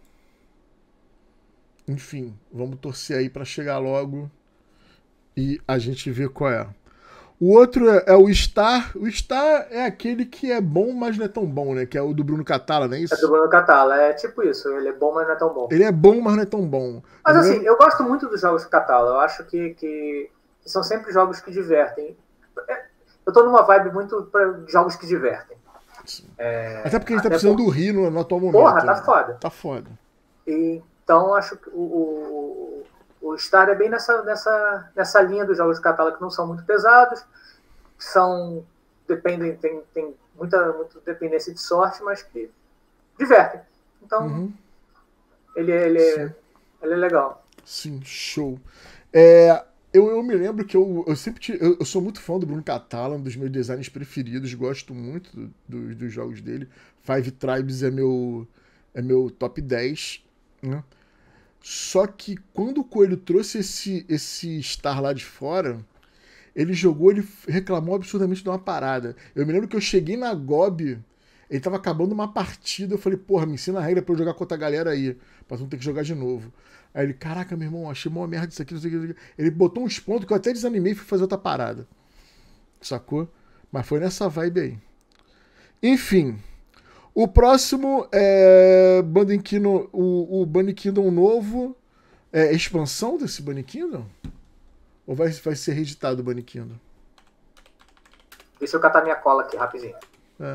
Enfim, vamos torcer aí para chegar logo e a gente ver qual é. O outro é, é o Star. O Star é aquele que é bom, mas não é tão bom, né? Que é o do Bruno Catala, não é isso? É do Bruno Catala, é tipo isso. Ele é bom, mas não é tão bom. Ele é bom, mas não é tão bom. Mas eu assim, lembro... eu gosto muito dos jogos do Catala. Eu acho que, que, que são sempre jogos que divertem. Eu tô numa vibe muito para jogos que divertem. É... Até porque a gente tá precisando por... rir no, no atual momento. Porra, tá né? foda. Tá foda. E, então, acho que o, o, o Star é bem nessa, nessa, nessa linha dos jogos de Catala que não são muito pesados, são, dependem, tem, tem muita, muita dependência de sorte, mas que divertem. Então, uhum. ele, ele, é, ele é legal. Sim, show. É, eu, eu me lembro que eu, eu sempre tive, eu, eu sou muito fã do Bruno Catala, um dos meus designers preferidos, gosto muito do, do, dos jogos dele. Five Tribes é meu, é meu top dez, né? Só que quando o Coelho trouxe esse, esse Star lá de fora, ele jogou, ele reclamou absurdamente de uma parada. Eu me lembro que eu cheguei na Gob, ele tava acabando uma partida, eu falei, porra, me ensina a regra pra eu jogar com outra galera aí, pra tu não ter que jogar de novo. Aí ele, caraca, meu irmão, achei mó merda isso aqui, não sei o que. Ele botou uns pontos que eu até desanimei e fui fazer outra parada. Sacou? Mas foi nessa vibe aí. Enfim, o próximo é Bunny Kingdom, o, o Bunny Kingdom novo. É expansão desse Bunny Kingdom? Ou vai, vai ser reeditado o Bunny Kingdom? Deixa eu catar minha cola aqui, rapidinho. É.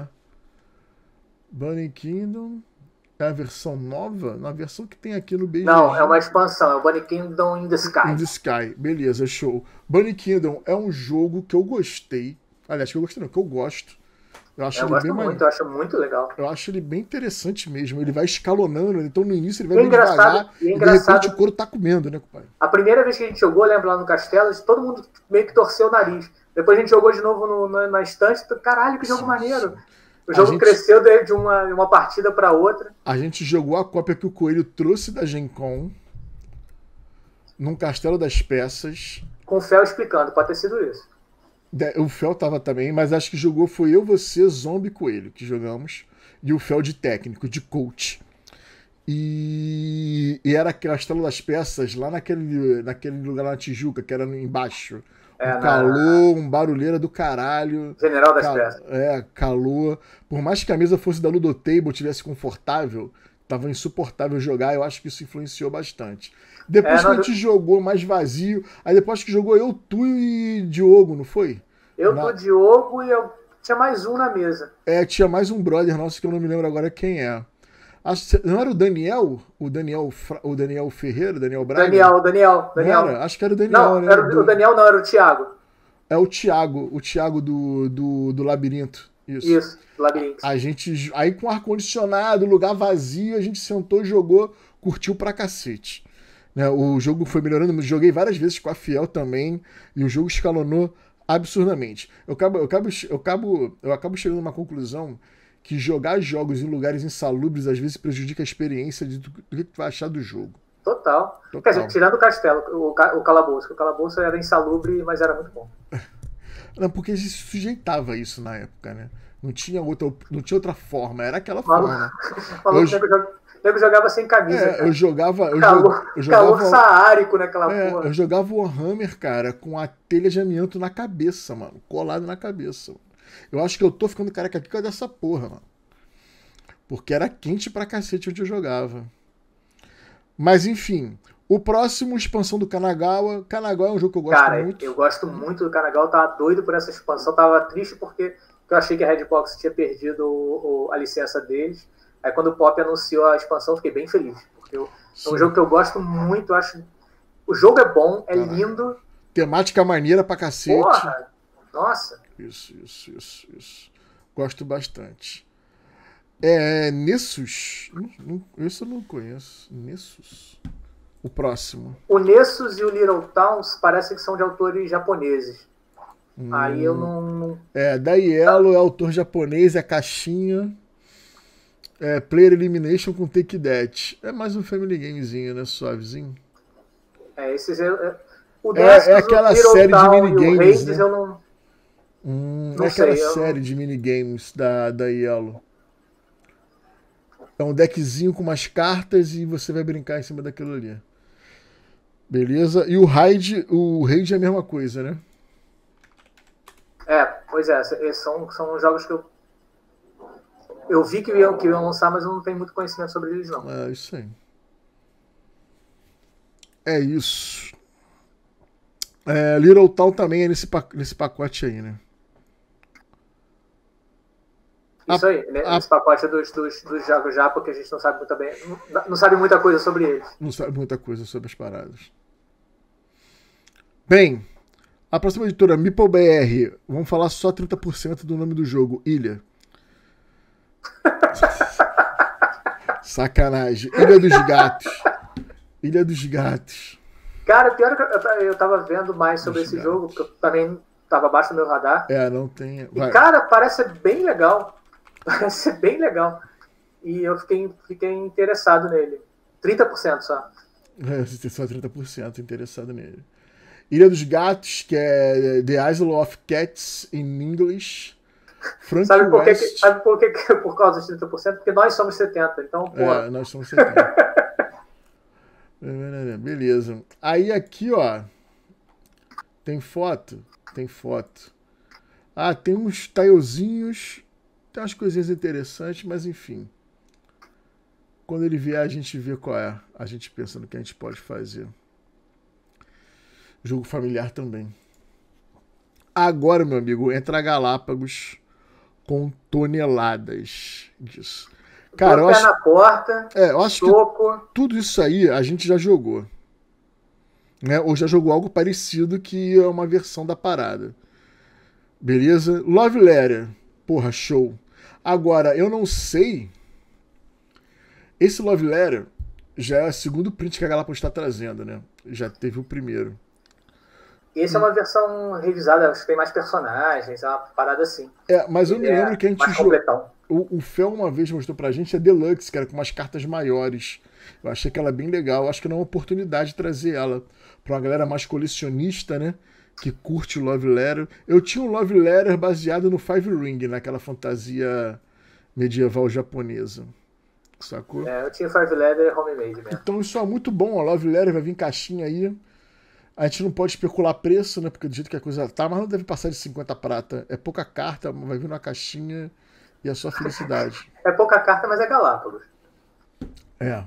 Bunny Kingdom é a versão nova? Na versão que tem aqui no B G G. Não, é uma expansão. É o Bunny Kingdom in the Sky. In the Sky. Beleza, show. Bunny Kingdom é um jogo que eu gostei. Aliás, que eu gostei não, que eu gosto. Eu acho eu ele gosto bem muito, mais... eu acho muito legal. Eu acho ele bem interessante mesmo. Ele vai escalonando, então no início ele vai é bem devagar e, é e de repente o couro tá comendo, né, compadre? A primeira vez que a gente jogou, lembra lá no Castelo, todo mundo meio que torceu o nariz. Depois a gente jogou de novo no, no, na estante, caralho, que jogo sim, maneiro. Sim. O jogo gente, cresceu de uma, uma partida para outra. A gente jogou a cópia que o Coelho trouxe da Gen Con num Castelo das Peças. Com o Fel explicando, pode ter sido isso. O Fel tava também, mas acho que jogou foi eu, você, Zombie e Coelho que jogamos. E o Fel de técnico, de coach. E, e era Castelo das Peças lá naquele, naquele lugar lá na Tijuca, que era embaixo. É, um calor, na... um barulheira do caralho. General das cal... Peças. É, calor. Por mais que a mesa fosse da Ludotable, tivesse confortável, tava insuportável jogar, eu acho que isso influenciou bastante. Depois é, que a gente eu... jogou mais vazio, aí depois que jogou eu, tu e Diogo, não foi? Eu, na... tu, Diogo e eu tinha mais um na mesa. É, tinha mais um brother nosso que eu não me lembro agora quem é. Acho, não era o Daniel? O Daniel, o Daniel Ferreira, o Daniel Braga? Daniel, Daniel, Daniel. Era? Acho que era o Daniel, não, né? Era o, o Daniel não, era o Thiago. É o Thiago, o Thiago do, do, do Labirinto. Isso, Isso Labirinto. A gente, aí com ar-condicionado, lugar vazio, a gente sentou, jogou, curtiu pra cacete. Né, o jogo foi melhorando, joguei várias vezes com a Fiel também, e o jogo escalonou absurdamente. Eu acabo, eu acabo, eu acabo, eu acabo chegando a uma conclusão que jogar jogos em lugares insalubres às vezes prejudica a experiência de, do, do que tu vai achar do jogo. Total. Total. Quer dizer, tirando o castelo, o, o calabouço, que o calabouço era insalubre, mas era muito bom. Não, porque a gente se sujeitava a isso na época, né? Não tinha outra, não tinha outra forma, era aquela forma. Falou eu, que eu jogava sem camisa. É, eu jogava. Eu calor, eu jogava, calor saárico naquela é, porra. Eu jogava o Warhammer, cara, com a telha de amianto na cabeça, mano. Colado na cabeça. Mano. Eu acho que eu tô ficando careca aqui por causa dessa porra, mano. Porque era quente pra cacete onde eu jogava. Mas enfim. O próximo, expansão do Kanagawa. Kanagawa é um jogo que eu gosto cara, muito. Eu gosto muito do Kanagawa. Eu tava doido por essa expansão. Tava triste porque eu achei que a Redbox tinha perdido o, o, a licença deles. Aí quando o Pop anunciou a expansão, eu fiquei bem feliz. Porque eu, é um jogo que eu gosto muito. Acho... O jogo é bom, é Caraca. lindo. Temática maneira pra cacete. Porra! Nossa! isso, isso, isso, isso. Gosto bastante. É Nessus? Esse eu não conheço. Nessus? O próximo. O Nessus e o Little Towns parecem que são de autores japoneses. Hum. Aí eu não... É, da Yellow é autor japonês, é caixinha. É, Player Elimination com Take That. É mais um family gamezinho, né? Suavezinho. É, esses... É, o Nessus, é, é aquela série de minigames, né? Eu não, hum, não é aquela sei, série não... de minigames da, da Yellow. É um deckzinho com umas cartas e você vai brincar em cima daquilo ali. Beleza? E o Raid, o Raid é a mesma coisa, né? É, pois é. Esses são, são jogos que eu eu vi que iam, que iam lançar, mas eu não tenho muito conhecimento sobre eles, não. É isso aí. É isso. É, Little Town também é nesse, nesse pacote aí, né? Isso a, aí, né? A, esse pacote dos, dos, dos jogos já, porque a gente não sabe muito bem, não, não sabe muita coisa sobre eles. Não sabe muita coisa sobre as paradas. Bem, a próxima editora, Meeple B R, vamos falar só trinta por cento do nome do jogo, Ilha. Sacanagem. Ilha dos Gatos. Ilha dos Gatos. Cara, pior que eu, eu tava vendo mais sobre dos esse gatos. jogo, porque eu também tava abaixo do meu radar. É, não tem... Vai. E, cara, parece ser bem legal. Parece ser bem legal. E eu fiquei, fiquei interessado nele. trinta por cento só. É, você tem só trinta por cento interessado nele. Ilha dos Gatos, que é The Isle of Cats in English. Frank sabe por, West. que, sabe por que por causa dos trinta por cento? Porque nós somos setenta por cento. Então, pô. É, nós somos setenta por cento. Beleza. Aí aqui, ó. Tem foto? Tem foto. Ah, tem uns tilezinhos. Tem umas coisinhas interessantes, mas enfim. Quando ele vier, a gente vê qual é. A gente pensa no que a gente pode fazer. Jogo familiar também. Agora, meu amigo, entra a Galápagos com toneladas disso. Cara, eu pé acho, na porta, é, eu acho soco. que tudo isso aí a gente já jogou. Né? Ou já jogou algo parecido que é uma versão da parada. Beleza? Love Letter. Porra, show. Agora, eu não sei... Esse Love Letter já é o segundo print que a Galápagos está trazendo, né? Já teve o primeiro. Esse hum. é uma versão revisada, acho que tem mais personagens, é uma parada assim. É, mas eu Ele me lembro é que a gente jogou. O, o Fel uma vez mostrou pra gente a Deluxe, que era com umas cartas maiores. Eu achei que ela é bem legal. Eu acho que não é uma oportunidade de trazer ela pra uma galera mais colecionista, né? Que curte o Love Letter. Eu tinha um Love Letter baseado no Five Ring, naquela fantasia medieval japonesa. Sacou? É, eu tinha Five Letter homemade mesmo. Então isso é muito bom. O Love Letter vai vir em caixinha aí. A gente não pode especular preço, né? Porque do jeito que a coisa tá, mas não deve passar de cinquenta prata. É pouca carta, vai vir numa caixinha e é só felicidade. É pouca carta, mas é Galápagos. É.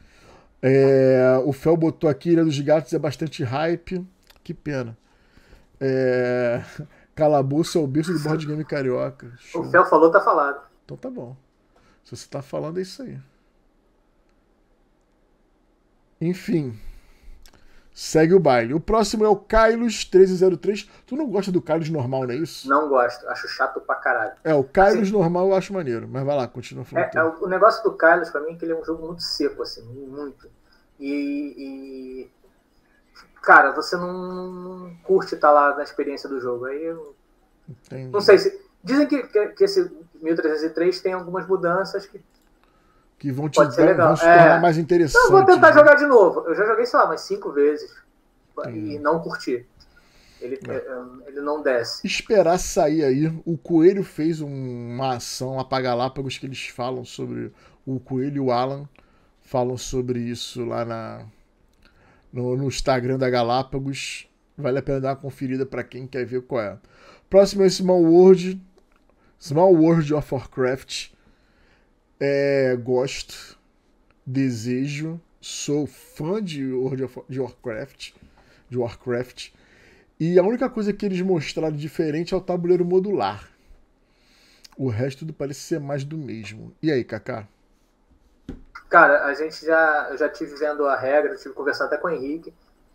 é o Fel botou aqui, Ilha dos Gatos é bastante hype. Que pena. É, Calabouço é o berço do board game carioca. Show. O Fel falou, tá falado. Então tá bom. Se você tá falando, é isso aí. Enfim. Segue o baile. O próximo é o Kailos treze zero três. Tu não gosta do Kailos normal, não é isso? Não gosto. Acho chato pra caralho. É, o Kailos assim, normal eu acho maneiro. Mas vai lá, continua falando. É, é, o negócio do Kailos, pra mim, é que ele é um jogo muito seco, assim. Muito. E... e... Cara, você não curte estar lá na experiência do jogo. Aí eu... Entendi. Não sei se... Dizem que, que, que esse mil trezentos e três tem algumas mudanças que... Que vão te Pode ser vão, legal. vão se tornar é. mais interessantes. Eu vou tentar né? jogar de novo. Eu já joguei, sei lá, umas cinco vezes. Entendi. E não curti. Ele, é. ele não desce. Esperar sair aí. O Coelho fez uma ação lá pra Galápagos que eles falam sobre... O Coelho e o Alan falam sobre isso lá na, no, no Instagram da Galápagos. Vale a pena dar uma conferida pra quem quer ver qual é. Próximo é Small World. Small World of Warcraft. É, gosto, desejo, sou fã de World of de Warcraft, de Warcraft, e a única coisa que eles mostraram diferente é o tabuleiro modular. O resto tudo parece ser mais do mesmo. E aí, Kaká? Cara, a gente já, eu já tive vendo a regra, tive conversando até com o Henrique.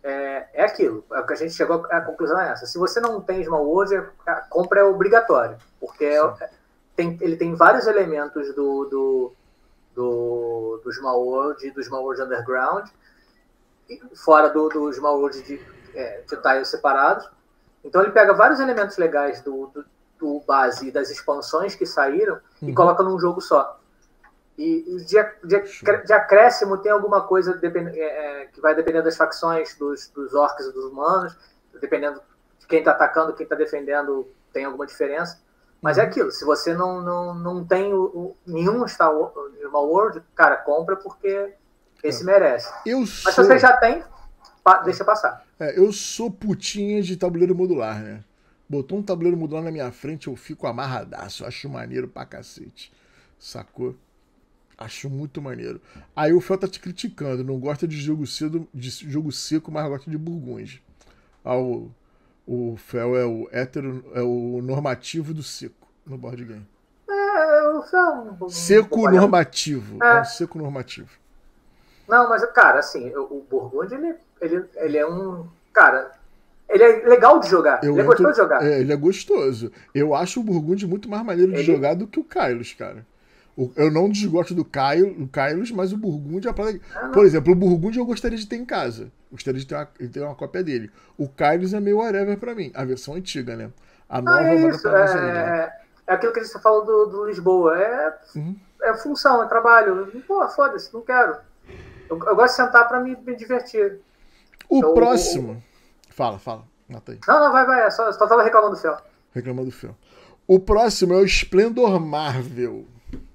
é, é aquilo. É o que a gente chegou à conclusão é essa. Se você não tem Small World, a compra é obrigatória, porque é, tem, ele tem vários elementos do, do, do, do Small World e do Small World Underground, fora do, do Small World de, é, de tiles separados. Então ele pega vários elementos legais do, do, do base e das expansões que saíram uhum. e coloca num jogo só. E de, de, de acréscimo tem alguma coisa depend, é, que vai dependendo das facções, dos, dos orcs e dos humanos, dependendo de quem está atacando, quem está defendendo, tem alguma diferença. Mas uhum. é aquilo, se você não, não, não tem o, o, nenhum Star World, cara, compra porque esse é. merece. Eu Mas sou... se você já tem, pa, deixa passar. É, eu sou putinha de tabuleiro modular, né? Botou um tabuleiro modular na minha frente, eu fico amarradaço, eu acho maneiro pra cacete. Sacou? Acho muito maneiro. Aí o Fel tá te criticando, não gosta de jogo cedo, de jogo seco, mas gosta de burgunde. Ah, o, o Fel é o hétero, é o normativo do seco no board game. É, o Fel... Seco normativo. É. é um seco normativo. Não, mas, cara, assim, o burgunde, ele, ele, ele é um... Cara, ele é legal de jogar. Eu ele é entro, gostoso de jogar. É, ele é gostoso. Eu acho o burgunde muito mais maneiro de ele... jogar do que o Kailos, cara. Eu não desgosto do Kailos, mas o Burgundy é a parada... ah, Por exemplo, o Burgundy eu gostaria de ter em casa. Gostaria de ter uma, ter uma cópia dele. O Kailos é meio whatever pra mim. A versão antiga, né? A nova ah, é manda isso. pra nós é, aí, né? é aquilo que a gente falou do, do Lisboa. É, uhum. é função, é trabalho. Pô, foda-se, não quero. Eu, eu gosto de sentar pra me, me divertir. O então, próximo... O, o... Fala, fala. Mata aí. Não, não, vai, vai. É só, só tava reclamando do Fel. Reclamando do Fel. O próximo é o Splendor Marvel.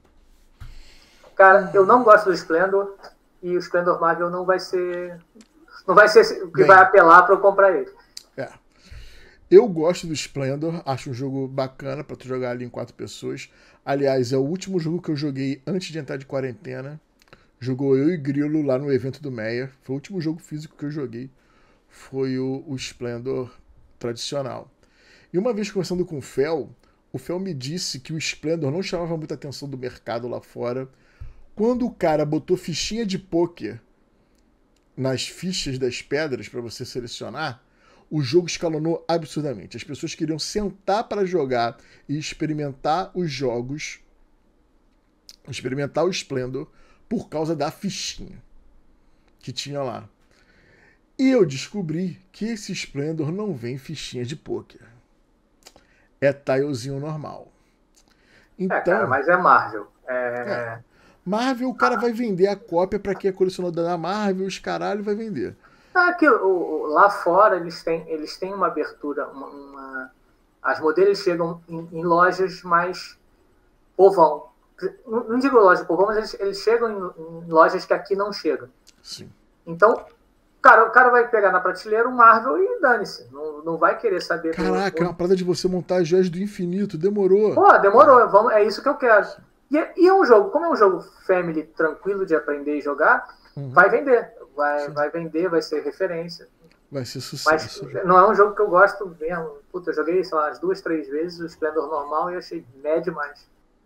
Cara, eu não gosto do Splendor e o Splendor Marvel não vai ser não vai ser o que Bem, vai apelar para eu comprar ele. É. Eu gosto do Splendor, acho um jogo bacana para tu jogar ali em quatro pessoas. Aliás, é o último jogo que eu joguei antes de entrar de quarentena. Jogou eu e Grilo lá no evento do Meia. Foi o último jogo físico que eu joguei. Foi o, o Splendor tradicional. E uma vez conversando com o Fel, o Fel me disse que o Splendor não chamava muita atenção do mercado lá fora. Quando o cara botou fichinha de pôquer nas fichas das pedras para você selecionar, o jogo escalonou absurdamente. As pessoas queriam sentar para jogar e experimentar os jogos, experimentar o Splendor, por causa da fichinha que tinha lá. E eu descobri que esse Splendor não vem fichinha de pôquer. É tilezinho normal. Então, é, cara, mas é Marvel. É... é. Marvel, o cara vai vender a cópia para quem é colecionador da Marvel, os caralho vai vender. Ah, que, o, o, lá fora eles têm, eles têm uma abertura, uma, uma... as modelos chegam em, em lojas mais povão. Não, não digo loja povão, mas eles, eles chegam em, em lojas que aqui não chegam. Sim. Então, cara, o cara vai pegar na prateleira um Marvel e dane-se. Não, não vai querer saber. Caraca, do... é uma parada de você montar as joias do infinito. Demorou. Pô, demorou. Vamos, é isso que eu quero. E, e é um jogo, como é um jogo family tranquilo de aprender e jogar, uhum. vai vender. Vai, vai vender, vai ser referência. Vai ser sucesso. Mas não é um jogo que eu gosto mesmo. Puta, eu joguei, sei lá, as duas, três vezes o Splendor normal e achei médio demais.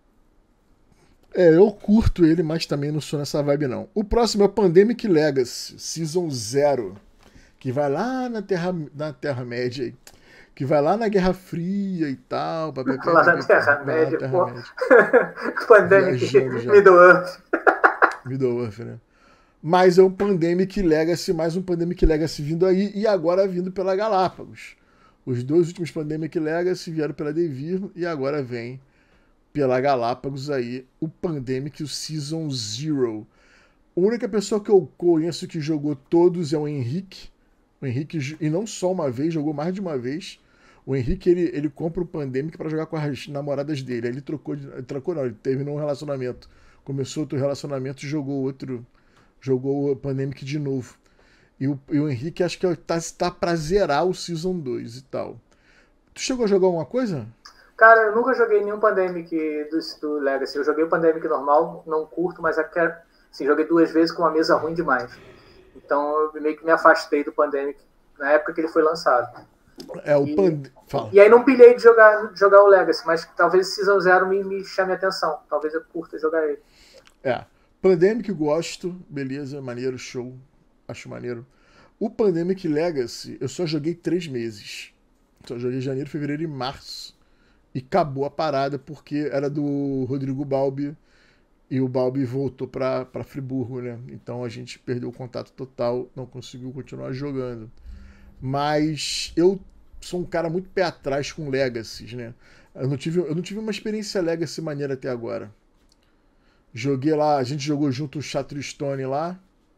É, eu curto ele, mas também não sou nessa vibe, não. O próximo é o Pandemic Legacy, Season Zero, que vai lá na Terra, na Terra-média, que vai lá na Guerra Fria e tal. Pra, pra, lá na Terra-média, pô. Pandemic Middle-earth. Middle-earth, né? Mas é um Pandemic Legacy, mais um Pandemic Legacy vindo aí, e agora vindo pela Galápagos. Os dois últimos Pandemic Legacy vieram pela Devir, e agora vem pela Galápagos aí o Pandemic, o Season Zero. A única pessoa que eu conheço que jogou todos é o Henrique. O Henrique, e não só uma vez, jogou mais de uma vez. O Henrique, ele, ele compra o Pandemic pra jogar com as namoradas dele. Aí ele trocou, de, trocou não, ele terminou um relacionamento. Começou outro relacionamento e jogou outro, jogou o Pandemic de novo. E o, e o Henrique acho que tá, tá pra zerar o Season dois e tal. Tu chegou a jogar alguma coisa? Cara, eu nunca joguei nenhum Pandemic do, do Legacy. Eu joguei o Pandemic normal, não curto, mas é que, assim, joguei duas vezes com uma mesa ruim demais. Então eu meio que me afastei do Pandemic na época que ele foi lançado. É o e, Pand... Fala. E aí não pilhei de jogar, de jogar o Legacy, mas talvez o Season Zero me, me chame a atenção. Talvez eu curta jogar ele. É. Pandemic gosto, beleza, maneiro, show. Acho maneiro. O Pandemic Legacy, eu só joguei três meses. Só joguei janeiro, fevereiro e março. E acabou a parada porque era do Rodrigo Balbi. E o Balbi voltou pra, pra Friburgo, né? Então a gente perdeu o contato total, não conseguiu continuar jogando. Mas eu sou um cara muito pé atrás com Legacies, né? Eu não tive, eu não tive uma experiência Legacy maneira até agora. Joguei lá, a gente jogou junto o Chatterstone lá.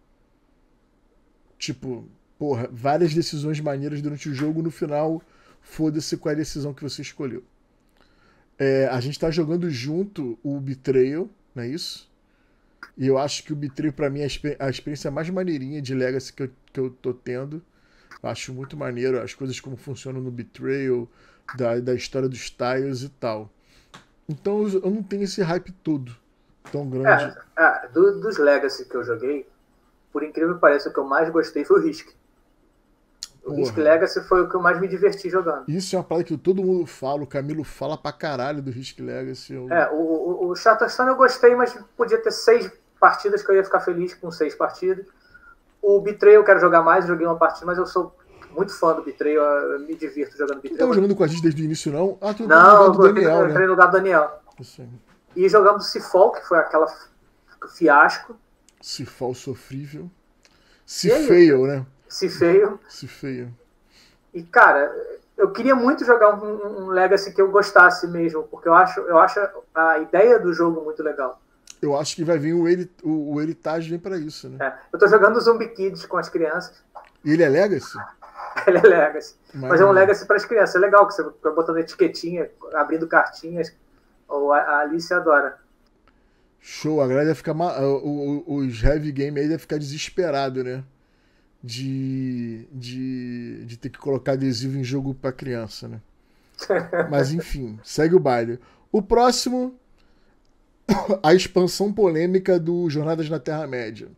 Tipo, porra, várias decisões maneiras durante o jogo. No final, foda-se qual é a decisão que você escolheu. É, a gente tá jogando junto o Betrayal, não é isso? E eu acho que o Betrayal, pra mim, é a experiência mais maneirinha de Legacy que eu, que eu tô tendo. Eu acho muito maneiro as coisas como funcionam no Betrayal, da, da história dos tiles e tal. Então eu não tenho esse hype todo tão grande. É, é, do, dos Legacy que eu joguei, por incrível que pareça, o que eu mais gostei foi o Risk. O Porra. Risk Legacy foi o que eu mais me diverti jogando. Isso é uma parada que todo mundo fala, o Camilo fala pra caralho do Risk Legacy. Eu... É, o, o, o Chatterstone eu gostei, mas podia ter seis partidas que eu ia ficar feliz com seis partidas. O Betrayal eu quero jogar mais, joguei uma partida, mas eu sou muito fã do Betrayal, eu me divirto jogando Betrayal. Tu tava jogando com a gente desde o início, não? Ah, tu não, no lugar do Daniel, eu entrei né? no lugar do Daniel. Isso aí. E jogamos Cifol, que foi aquela fiasco. Cifol sofrível. Cifeio, né? Cifeio. Cifeio. E, cara, eu queria muito jogar um, um Legacy que eu gostasse mesmo, porque eu acho, eu acho a ideia do jogo muito legal. Eu acho que vai vir o, Heri o, o Heritage vem pra isso, né? É, eu tô jogando Zombie Kids com as crianças. E ele é Legacy? Ele é Legacy. Mas, Mas é um Legacy para as crianças. É legal que você vai botando etiquetinha, abrindo cartinhas. Ou a, a Alice adora. Show, a galera deve ficar. Ma... O, o, os heavy game aí deve ficar desesperado, né? De, de, de ter que colocar adesivo em jogo pra criança, né? Mas enfim, segue o baile. O próximo, a expansão polêmica do Jornadas na Terra-média.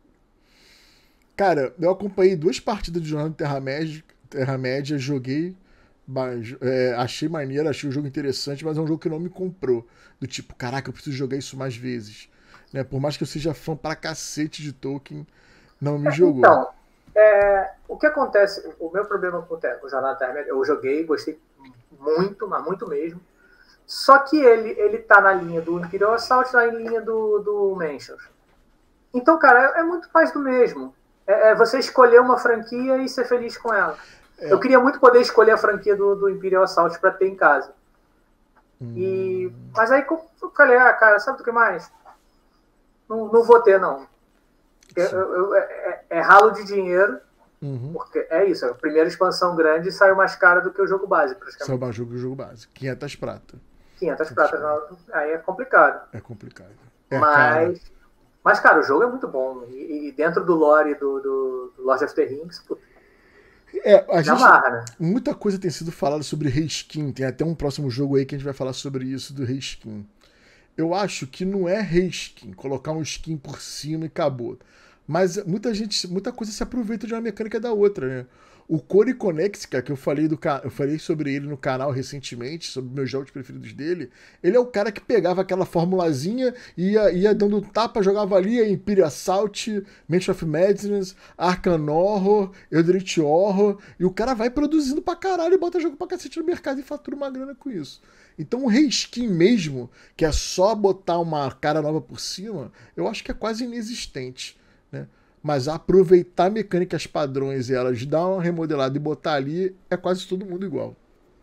Cara, eu acompanhei duas partidas de Jornada na Terra-média, Terra-média, joguei, mas, é, achei maneiro, achei o jogo interessante, mas é um jogo que não me comprou. Do tipo, caraca, eu preciso jogar isso mais vezes. Né? Por mais que eu seja fã pra cacete de Tolkien, não me jogou. Então, é, o que acontece, o meu problema com o Jornada na Terra-média, eu joguei, gostei muito, mas muito mesmo. Só que ele, ele tá na linha do Imperial Assault, na linha do, do Mansions. Então, cara, é, é muito mais do mesmo. É, é você escolher uma franquia e ser feliz com ela. É. Eu queria muito poder escolher a franquia do, do Imperial Assault pra ter em casa. Hum. E, mas aí eu falei, ah, cara, sabe o que mais? Não, não vou ter, não. Eu, eu, é, é ralo de dinheiro. Uhum. Porque é isso, a primeira expansão grande saiu mais cara do que o jogo básico. Saiu mais jogo que o jogo básico. quinhentas prata. quinhentas prata, aí é complicado. É complicado. É mas, cara. mas, cara, o jogo é muito bom. E, e dentro do lore do, do, do Lord of the Rings, pô, é, a gente, amarra, né? Muita coisa tem sido falada sobre reskin. Tem até um próximo jogo aí que a gente vai falar sobre isso, do reskin. Eu acho que não é reskin, colocar um skin por cima e acabou. Mas muita gente, muita coisa se aproveita de uma mecânica da outra, né? O Core Connect, cara, que eu falei, do, eu falei sobre ele no canal recentemente, sobre meus jogos preferidos dele, ele é o cara que pegava aquela formulazinha, ia, ia dando tapa, jogava ali a Imperial Assault, Mansion of Madness, Arkham Horror, Eldritch Horror, e o cara vai produzindo pra caralho e bota jogo pra cacete no mercado e fatura uma grana com isso. Então o reskin mesmo, que é só botar uma cara nova por cima, eu acho que é quase inexistente, né? Mas aproveitar mecânicas padrões e elas dar uma remodelada e botar ali, é quase todo mundo igual.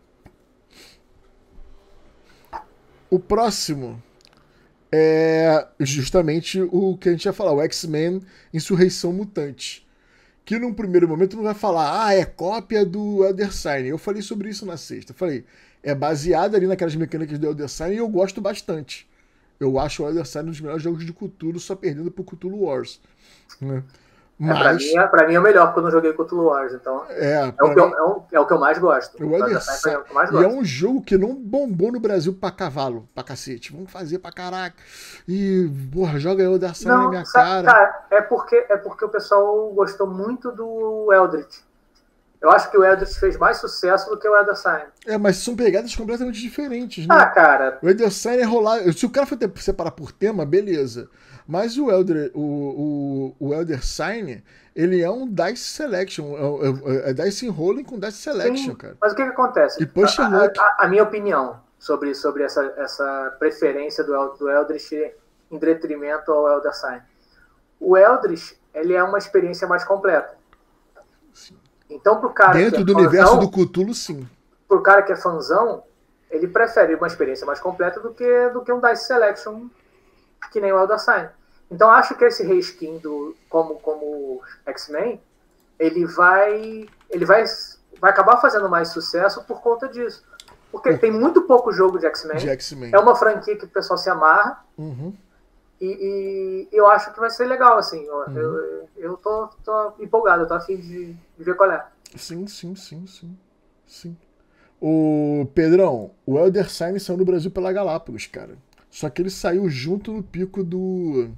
O próximo é justamente o que a gente ia falar, o X-Men Insurreição Mutante. Que num primeiro momento não vai falar, ah, é cópia do Elder Sign. Eu falei sobre isso na sexta. Eu falei, é baseado ali naquelas mecânicas do Elder Sign e eu gosto bastante. Eu acho o Elder Sign um dos melhores jogos de Cthulhu, só perdendo pro Cthulhu Wars. Né? Mas, é, pra, mim, é, pra mim é o melhor, porque eu não joguei Cthulhu Wars, então é, é, o que mim, eu, é, o, é o que eu mais gosto. O Elder Sign, é o que eu mais gosto. E é um jogo que não bombou no Brasil pra cavalo, pra cacete. Vamos fazer pra caraca. E, porra, joga Elder Sign na minha sabe, cara. Cara, é porque, é porque o pessoal gostou muito do Eldritch. Eu acho que o Eldritch fez mais sucesso do que o Elder Sign. É, mas são pegadas completamente diferentes, né? Ah, cara. O Elder Sign é rolar. Se o cara for ter, separar por tema, beleza. Mas o Elder, o, o, o Elder Sign, ele é um dice selection. É, é, é dice rolling com dice selection, Sim, cara. mas o que, que acontece? E push a, luck. A, a minha opinião sobre, sobre essa, essa preferência do, do Eldritch em detrimento ao Elder Sign. O Eldritch, ele é uma experiência mais completa. Sim. Então, pro cara Dentro que é do fãzão, universo do Cthulhu, sim. Pro cara que é fãzão, ele prefere uma experiência mais completa do que, do que um dice selection que nem o Elder Sign. Então, acho que esse reskin do como, como X-Men, ele vai ele vai, vai acabar fazendo mais sucesso por conta disso. Porque uhum. tem muito pouco jogo de X-Men. É uma franquia que o pessoal se amarra. Uhum. E, e eu acho que vai ser legal, assim. Uhum. Eu, eu tô, tô empolgado, eu tô afim de, de ver qual é. Sim, sim, sim, sim. Sim. O Pedrão, o Elder Sign saiu no Brasil pela Galápagos, cara. Só que ele saiu junto no pico do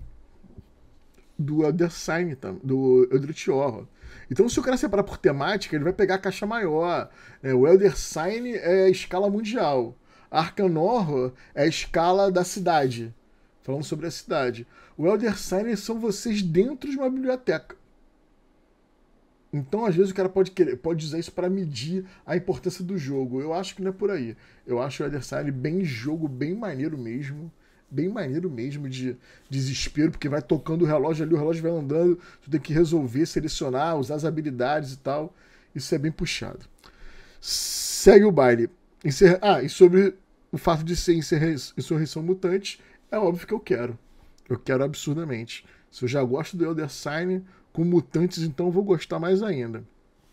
do Elder Sign, tá? Do Eldritch Horror. Então, se o cara separar por temática, ele vai pegar a caixa maior. É, o Elder Sign é a escala mundial. Arkham Horror é a escala da cidade. Falando sobre a cidade. O Elder Sign são vocês dentro de uma biblioteca. Então, às vezes, o cara pode, querer, pode usar isso para medir a importância do jogo. Eu acho que não é por aí. Eu acho o Elder Sign bem jogo, bem maneiro mesmo. Bem maneiro mesmo de desespero, porque vai tocando o relógio ali, o relógio vai andando, tu tem que resolver, selecionar, usar as habilidades e tal. Isso é bem puxado. Segue o baile. Encerra... Ah, e sobre o fato de ser Insurreição Mutante, é óbvio que eu quero. Eu quero absurdamente. Se eu já gosto do Elder Sign, com mutantes, então eu vou gostar mais ainda.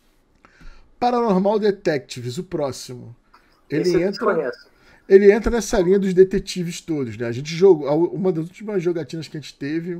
Paranormal Detectives, o próximo. Ele Esse entra... Ele entra nessa linha dos detetives todos, né? A gente jogou. Uma das últimas jogatinas que a gente teve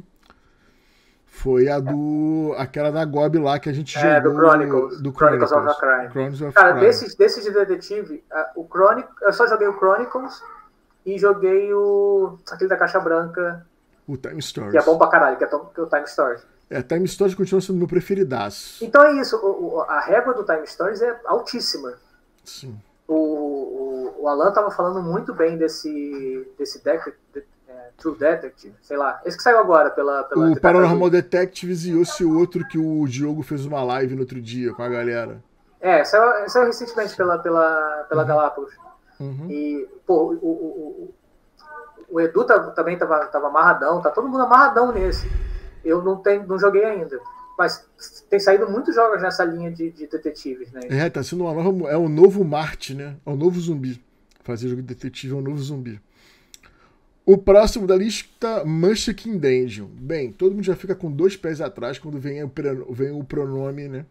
foi a do. Aquela da Gob lá que a gente é, jogou. Do Chronicles. Do Chronicles, Chronicles of the Crime. Chronicles of Cara, Crime. desses, desses de detetive, o Chronic, eu só joguei o Chronicles e joguei o. aquele da Caixa Branca. O Time Stories. Que é bom pra caralho, que é, que é o Time Stories. É, Time Stories continua sendo meu preferidaço. Então é isso, o, o, a régua do Time Stories é altíssima. Sim. O, o, o Alan estava falando muito bem desse, desse de, de, é, True Detective, sei lá. Esse que saiu agora pela... pela o Paranormal Detectives e esse outro que o Diogo fez uma live no outro dia com a galera. É, saiu, saiu recentemente pela, pela, pela uhum. Galápagos. Uhum. E, pô, o, o, o, o Edu tá, também estava tava amarradão, tá todo mundo amarradão nesse. Eu não, tenho, não joguei ainda. Mas tem saído muitos jogos nessa linha de, de detetives, né? É, tá sendo uma nova. É o novo Marte, né? É o novo zumbi. Fazer jogo de detetive é o novo zumbi. O próximo da lista, Munchkin Dungeon. Bem, todo mundo já fica com dois pés atrás quando vem o, vem o pronome, né?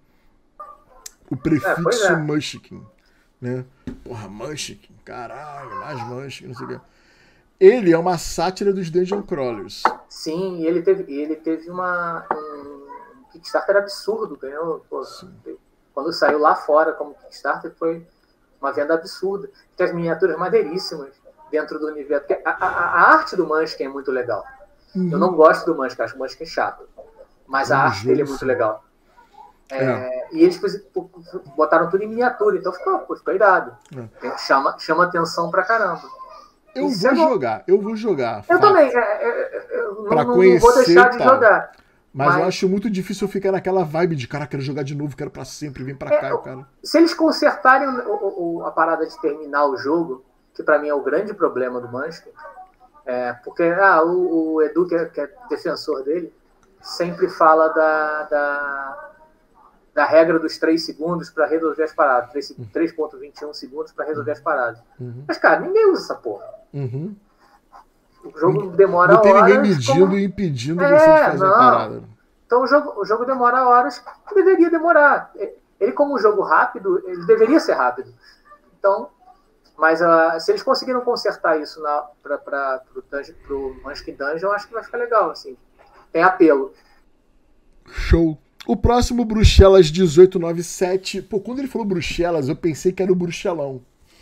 O prefixo é, é. Munchkin. Né? Porra, Munchkin. Caralho, mais Munchkin, não sei o que. Ele é uma sátira dos Dungeon Crawlers. Sim, e ele teve, ele teve uma. Um... Kickstarter absurdo, ganhou. Pô, quando saiu lá fora como Kickstarter, foi uma venda absurda. Tem as miniaturas maneiríssimas dentro do universo. A, a, a arte do Munchkin é muito legal. Uhum. Eu não gosto do Munchkin, acho o Munchkin chato. Mas a arte dele é muito legal. É, é. E eles botaram tudo em miniatura, então ficou, pô, ficou irado. É. Chama, chama atenção pra caramba. Eu Isso vou é jogar, eu vou jogar. Eu fato. também. É, é, eu pra não, conhecer, não vou deixar de tá. jogar. Mas, Mas eu acho muito difícil eu ficar naquela vibe de, cara, quero jogar de novo, quero pra sempre, vem pra é, cá, cara. Se eles consertarem o, o, a parada de terminar o jogo, que pra mim é o grande problema do Munchkin, é, porque ah, o, o Edu, que é, que é defensor dele, sempre fala da, da, da regra dos três segundos pra resolver as paradas, três ponto vinte e um segundos pra resolver as paradas. Uhum. Mas, cara, ninguém usa essa porra. Uhum. O jogo demora horas... Não tem ninguém medindo como... e impedindo é, você de fazer não. a parada. Então o jogo, o jogo demora horas que deveria demorar. Ele, como um jogo rápido, ele deveria ser rápido. Então, mas uh, se eles conseguiram consertar isso para o Munchkin Dungeon, eu acho que vai ficar legal. Assim. Tem apelo. Show. O próximo, Bruxelas dezoito noventa e sete. Pô, quando ele falou Bruxelas, eu pensei que era o Bruxelão.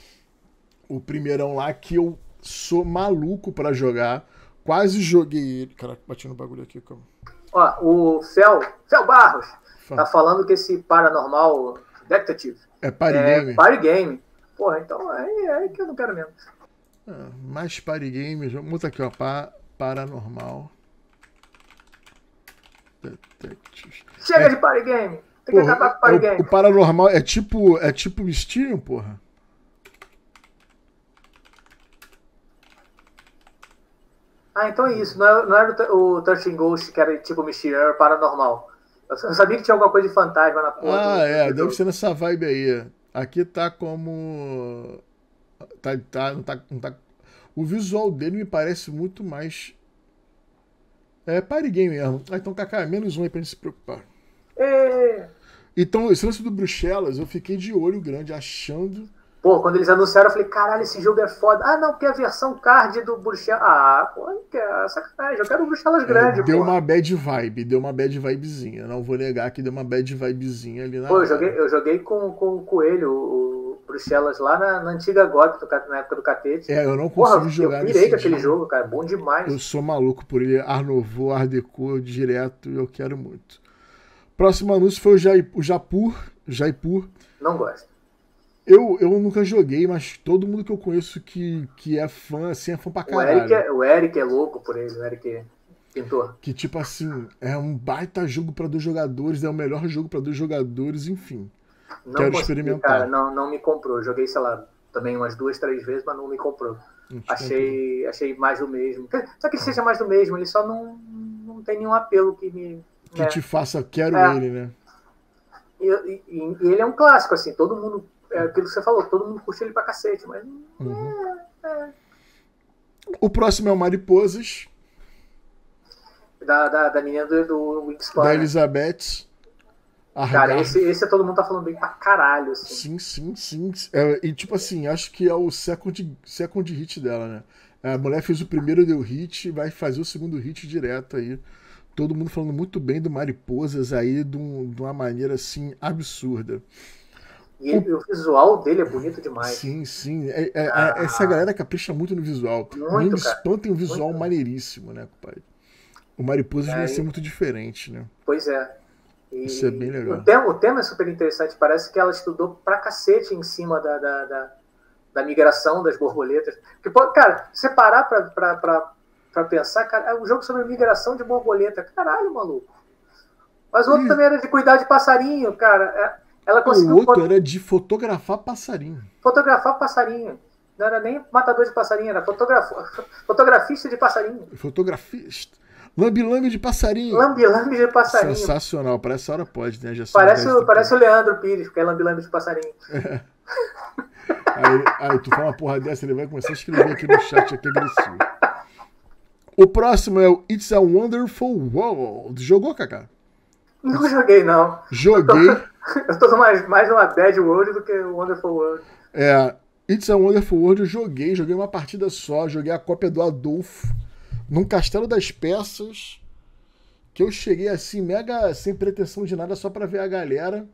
O primeirão lá que eu... sou maluco pra jogar. Quase joguei ele. Caraca, bati no bagulho aqui. Como... Ó, o Fel, Fel Barros Fala. Tá falando que esse Paranormal Detective. É party é, game? Party game. Porra, então é aí que eu não quero mesmo. Ah, mais party games. Vamos botar aqui, ó. Pa, paranormal. Detective. Chega É, de party game. Tem porra, que acabar com é party o, game. o paranormal é tipo, é tipo Mysterium, porra? Ah, então é isso. Não era, não era o treze Ghost, que era tipo Mysterium, era paranormal. Eu sabia que tinha alguma coisa de fantasma na porra. Ah, do, é, do deve jogo. ser nessa vibe aí. Aqui tá como. Tá, tá, não tá, não tá... O visual dele me parece muito mais. É party game mesmo. Ah, então, Kaká, menos um aí pra gente se preocupar. É... Então, esse lance do Bruxelas, eu fiquei de olho grande, achando. Pô, quando eles anunciaram, eu falei, caralho, esse jogo é foda. Ah, não, porque é a versão card do Bruxelas. Ah, pô, que é sacanagem. Eu quero o Bruxelas É, grande, deu pô. uma bad vibe, deu uma bad vibezinha. Não vou negar que deu uma bad vibezinha ali na Pô, eu hora. joguei, eu joguei com, com o Coelho, o Bruxelas, lá na, na antiga G O T, na época do Catete. É, eu não consegui Porra, jogar eu nesse pirei com aquele dia. jogo, cara. Bom demais. Eu sou maluco por ele. Art Nouveau, Art Deco, direto, eu quero muito. Próximo anúncio foi o, Jai, o Japur. Jaipur. Não gosto. Eu, eu nunca joguei, mas todo mundo que eu conheço que, que é fã, assim, é fã pra O Eric, caralho. é, o Eric é louco por ele, o Eric é pintor. Que, tipo assim, é um baita jogo pra dois jogadores, é o melhor jogo pra dois jogadores, enfim. Não Quero consegui, experimentar. cara, não, não me comprou. Joguei, sei lá, também umas duas, três vezes, mas não me comprou. Não te Achei, achei mais do mesmo. Só que ele seja mais do mesmo, ele só não, não tem nenhum apelo que me. Que né? te faça, quero É. ele, né? E, e- e ele é um clássico, assim, todo mundo. É aquilo que você falou, todo mundo curte ele pra cacete, mas. Uhum. É, é. O próximo é o Mariposas, Da, da, da menina do, do Wingspan. da né? Elizabeth. Cara, Argar. esse, esse todo mundo tá falando bem pra caralho, assim. Sim, sim, sim. É, e tipo assim, acho que é o second, second hit dela, né? A mulher fez o primeiro, deu hit, vai fazer o segundo hit direto aí. Todo mundo falando muito bem do Mariposas aí, de, um- de uma maneira assim absurda. E ele- o visual dele é bonito demais. Sim, sim. É- é- é- Ah. essa galera capricha muito no visual. Muito, o Game cara. Span tem um visual Muito. maneiríssimo, né, compadre? O Mariposas É, vai ser e- muito diferente, né? Pois é. E Isso é bem legal. O tema, o tema é super interessante. Parece que ela estudou pra cacete em cima da, da, da, da migração das borboletas. Porque, pô, cara, se você parar pra, pra, pra, pra pensar, cara, é um jogo sobre migração de borboleta. Caralho, maluco. Mas o outro Ih. também era de cuidar de passarinho, cara. É, Ela O conseguiu outro fo- era de fotografar passarinho. fotografar passarinho. Não era nem matador de passarinho, era fotograf... fotografista de passarinho. Fotografista. Lambi-lambi de passarinho. Lambi-lambi de passarinho. Sensacional. Para essa hora pode, né? Já são Parece, dez o, do parece o Leandro Pires, porque é lambi-lambi de passarinho. Aí, aí tu fala uma porra dessa, ele vai começar a escrever aqui no chat aqui agressivo. O próximo é o It's a Wonderful World. Jogou, Kaká? Não joguei, não. Joguei. Eu tô mais, mais numa Bad World do que o Wonderful World. É, It's a Wonderful World eu joguei. Joguei uma partida só. Joguei a cópia do Adolfo. Num Castelo das Peças. Que eu cheguei assim, mega sem pretensão de nada, só pra ver a galera.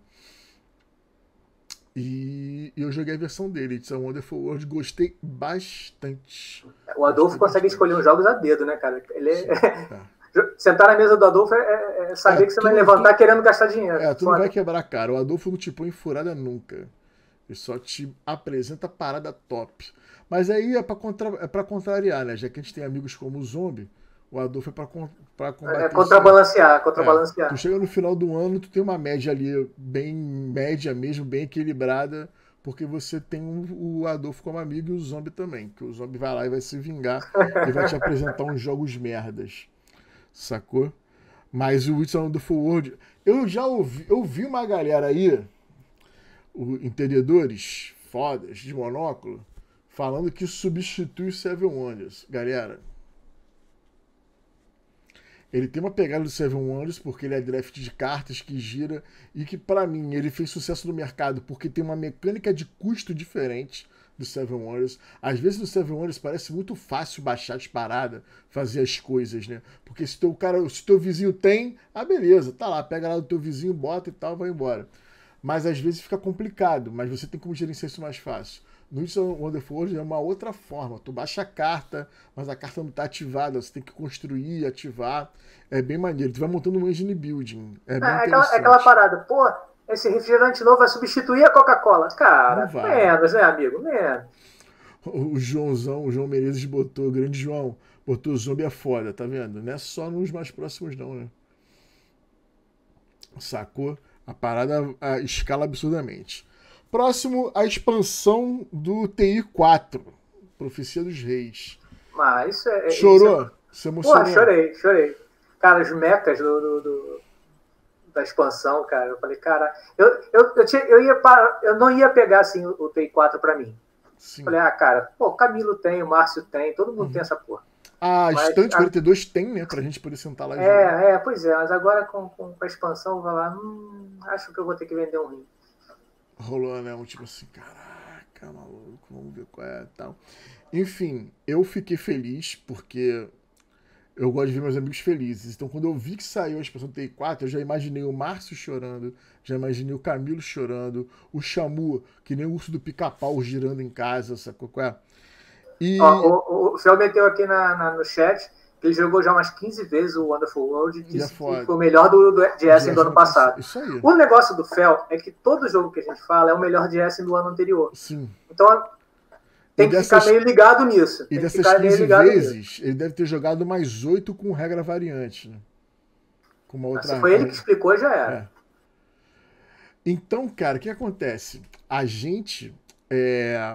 E eu joguei a versão dele, It's a Wonderful World. Gostei bastante. O Adolfo Gostei consegue bastante. escolher os jogos a dedo, né, cara? Ele é... É. Sentar na mesa do Adolfo é, é- é saber É, que você tu vai não- levantar tu- querendo gastar dinheiro. É, tu não Foda. vai quebrar a cara. O Adolfo não te põe em furada nunca. Ele só te apresenta parada top. Mas aí é pra, contra... é pra contrariar, né? Já que a gente tem amigos como o Zombie, o Adolfo é pra, con... pra combater É isso. contrabalancear, É, contrabalancear. tu chega no final do ano, tu tem uma média ali, bem média mesmo, bem equilibrada, porque você tem o o Adolfo como amigo e o Zombie também. Que o Zombie vai lá e vai se vingar e vai te apresentar uns jogos merdas. Sacou? Mas o It's a Wonderful World, eu já ouvi, eu vi uma galera aí, o, entendedores fodas de monóculo, falando que substitui o Seven Wonders. Galera, ele tem uma pegada do Seven Wonders porque ele é draft de cartas que gira e que, pra mim, ele fez sucesso no mercado porque tem uma mecânica de custo diferente do Seven Wonders. Às vezes no Seven Wonders parece muito fácil baixar as paradas, fazer as coisas, né? Porque se teu cara, se teu vizinho tem, ah, beleza, tá lá, pega lá do teu vizinho, bota e tal, vai embora. Mas às vezes fica complicado, mas você tem como gerenciar isso mais fácil. No It's a Wonderful World é uma outra forma. Tu baixa a carta, mas a carta não tá ativada. Você tem que construir, ativar. É bem maneiro. Tu vai montando um engine building. É bem É, é aquela, interessante. é aquela parada, pô, esse refrigerante novo vai substituir a Coca-Cola. Cara, menos, né, amigo? Menos. O Joãozão, o João Menezes botou, grande João, botou zombie é foda, tá vendo? Não é só nos mais próximos não, né? Sacou? A parada a escala absurdamente. Próximo, a expansão do T I quatro, Profecia dos Reis. Mas isso é... Chorou? Isso é... Você emocionou? Pô, chorei, chorei. Cara, os mechas do, do, do, da expansão, cara, eu falei, cara, eu, eu, eu, tinha, eu, ia para, eu não ia pegar assim o, o T I quatro pra mim. Sim. Falei, ah, cara, pô, o Camilo tem, o Márcio tem, todo mundo uhum. tem essa porra. Ah, a estante quarenta e dois tem, né, pra gente poder sentar lá e é, jogar. É, pois é, mas agora com, com a expansão, eu vou lá, hum, acho que eu vou ter que vender um rim. Rolou, né, um tipo assim, caraca, maluco, vamos ver qual é e tal. Enfim, eu fiquei feliz porque eu gosto de ver meus amigos felizes. Então, quando eu vi que saiu a expansão do T I quatro, eu já imaginei o Márcio chorando, já imaginei o Camilo chorando, o Xamu, que nem o urso do pica-pau girando em casa, sacou qual é? E... Ó, o, o Fel meteu aqui na, na, no chat que ele jogou já umas quinze vezes o Wonderful World e disse é que foi o melhor do, do de Essen do ano passado. Isso aí. O negócio do Fel é que todo jogo que a gente fala é o melhor de Essen do ano anterior. Sim. Então tem que dessas, ficar meio ligado nisso. E tem dessas quinze vezes, nisso. Ele deve ter jogado mais oito com regra variante. Né? Com uma outra Se foi ele que explicou, já era. É. Então, cara, o que acontece? A gente... É...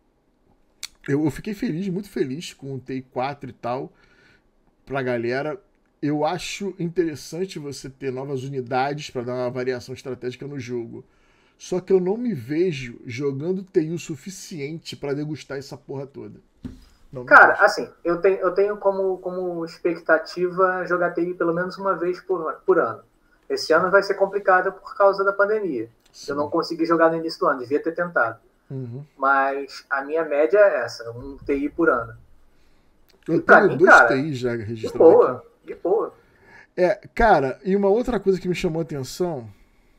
Eu, eu fiquei feliz, muito feliz com o T I quatro e tal, pra galera. Eu acho interessante você ter novas unidades para dar uma variação estratégica no jogo. Só que eu não me vejo jogando T I o suficiente para degustar essa porra toda. Não Cara, assim, eu tenho, eu tenho como, como expectativa jogar T I pelo menos uma vez por, por ano. Esse ano vai ser complicado por causa da pandemia. Sim. Eu não consegui jogar no início do ano, devia ter tentado. Uhum. Mas a minha média é essa, um T I por ano. Eu tenho mim, dois cara, T I já registrados. De boa, aqui. de boa. É, cara, e uma outra coisa que me chamou a atenção...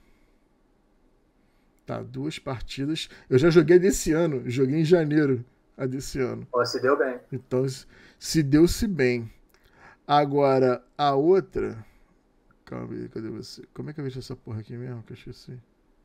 Tá, duas partidas. Eu já joguei desse ano, joguei em janeiro a desse ano. Pô, se deu bem. Então, se deu-se bem. Agora, a outra... Calma aí, cadê você? Como é que eu vejo essa porra aqui mesmo? Que eu esqueci.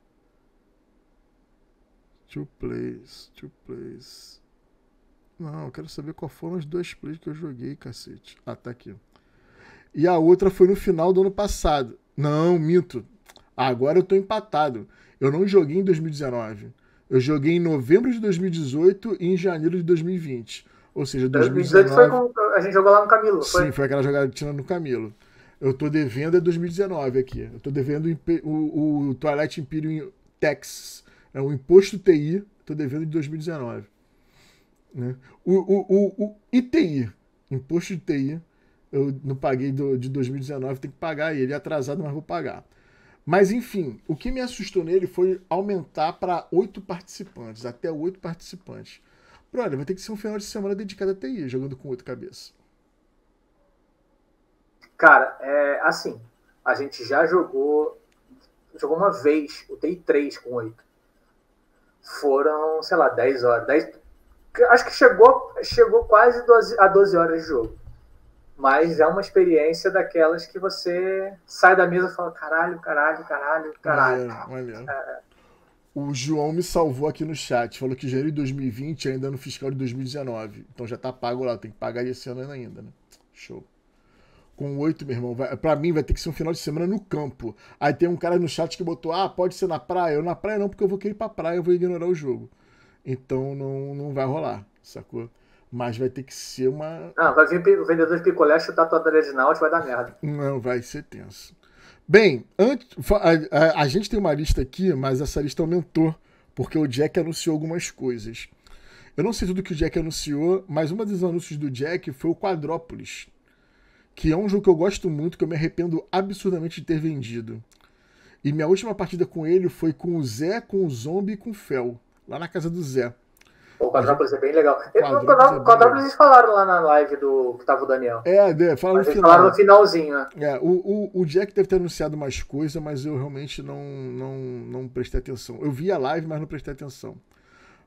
Two plays, two plays. Não, eu quero saber qual foram os dois plays que eu joguei, cacete. Ah, tá aqui. E a outra foi no final do ano passado. Não, minto. Agora eu tô empatado. Eu não joguei em dois mil e dezenove. Eu joguei em novembro de dois mil e dezoito e em janeiro de dois mil e vinte. Ou seja, dois mil e dezenove... dois mil e dezoito foi com... A gente jogou lá no Camilo. Foi? Sim, foi aquela jogatina no Camilo. Eu tô devendo é dois mil e dezenove aqui. Eu tô devendo o, o Twilight Imperium Tax. É o imposto T I. Tô devendo de dois mil e dezenove. Né? O, o, o, o I T I, imposto de T I, eu não paguei do, de dois mil e dezenove, tem que pagar ele. É atrasado, mas vou pagar. Mas, enfim, o que me assustou nele foi aumentar para oito participantes, até oito participantes. Brother, vai ter que ser um final de semana dedicado a T I, jogando com oito cabeças. Cara, é assim, a gente já jogou, jogou uma vez o T I três com oito. Foram, sei lá, dez horas. dez, acho que chegou, chegou quase doze, a doze horas de jogo. Mas é uma experiência daquelas que você sai da mesa e fala caralho, caralho, caralho, caralho. Maneiro, maneiro. É... O João me salvou aqui no chat. Falou que janeiro de dois mil e vinte ainda no fiscal de dois mil e dezenove. Então já tá pago lá. Tem que pagar esse ano ainda, né? Show. Com oito, meu irmão. Vai, pra mim vai ter que ser um final de semana no campo. Aí tem um cara no chat que botou, ah, pode ser na praia. Eu na praia não, porque eu vou querer ir pra praia, eu vou ignorar o jogo. Então não, não vai rolar, sacou? Mas vai ter que ser uma... Não, vai vir o vendedor de picolé chutar a tua Dreadnought, vai dar merda. Não, vai ser tenso. Bem, antes, a, a, a gente tem uma lista aqui, mas essa lista aumentou, porque o Jack anunciou algumas coisas. Eu não sei tudo que o Jack anunciou, mas uma dos anúncios do Jack foi o Quadrópolis, que é um jogo que eu gosto muito, que eu me arrependo absurdamente de ter vendido. E minha última partida com ele foi com o Zé, com o Zombie e com o Fel, lá na casa do Zé. O Quadrópolis é bem legal. O Quadrópolis eles falaram lá na live do que tava o Daniel. É, é falaram no final. Falaram no finalzinho, né? É, o, o, o Jack deve ter anunciado mais coisas, mas eu realmente não, não, não prestei atenção. Eu vi a live, mas não prestei atenção.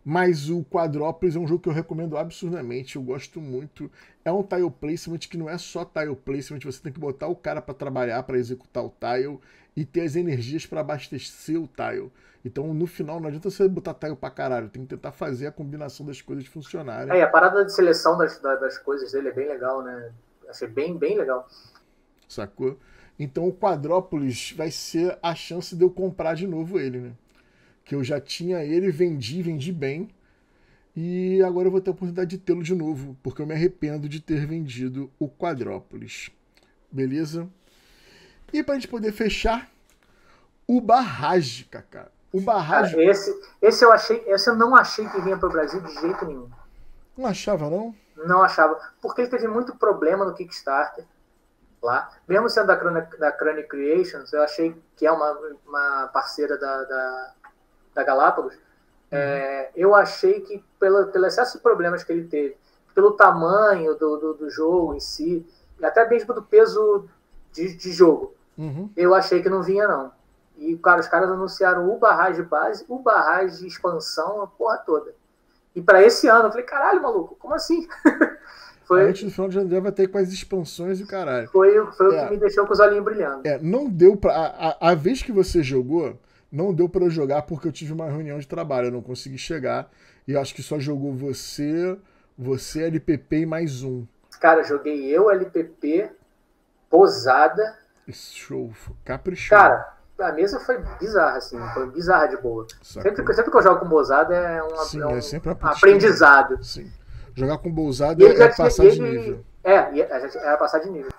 Mas o Quadrópolis é um jogo que eu recomendo absurdamente, eu gosto muito. É um tile placement que não é só tile placement, você tem que botar o cara para trabalhar, para executar o tile e ter as energias para abastecer o tile. Então no final não adianta você botar tile pra caralho, tem que tentar fazer a combinação das coisas funcionarem. É, e a parada de seleção das, das coisas dele é bem legal, né? Achei bem, bem legal. Sacou? Então o Quadrópolis vai ser a chance de eu comprar de novo ele, né? Que eu já tinha ele, vendi, vendi bem. E agora eu vou ter a oportunidade de tê-lo de novo, porque eu me arrependo de ter vendido o Quadrópolis. Beleza? E pra gente poder fechar, o Barrage, Kaká. O Barrage... Cara, esse, esse eu achei, esse eu não achei que vinha pro Brasil de jeito nenhum. Não achava, não? Não achava. Porque ele teve muito problema no Kickstarter. Lá. Mesmo sendo da Crane, da Crane Creations, eu achei que é uma, uma parceira da, da, da Galápagos. Uhum. É, eu achei que, pelo, pelo excesso de problemas que ele teve, pelo tamanho do, do, do jogo em si, e até mesmo do peso de, de jogo, uhum. eu achei que não vinha, não. E, cara, os caras anunciaram o Barrage base, o Barrage expansão, a porra toda. E para esse ano, eu falei, caralho, maluco, como assim? Foi, antes do final de janeiro vai ter com as expansões e o caralho. Foi, foi é, o que me deixou com os olhinhos brilhando. É, não deu pra. A, a, a vez que você jogou, não deu pra eu jogar porque eu tive uma reunião de trabalho. Eu não consegui chegar. E eu acho que só jogou você, você, L P P e mais um. Cara, joguei eu, L P P, Posada. Show, caprichoso. Cara, a mesa foi bizarra, assim. Foi bizarra de boa. Sempre, sempre que eu jogo com Posada é, uma, Sim, é um é sempre um aprendizado. Sim. Jogar com Bolsada é tinha, passar ele, de nível. É, era passar de nível.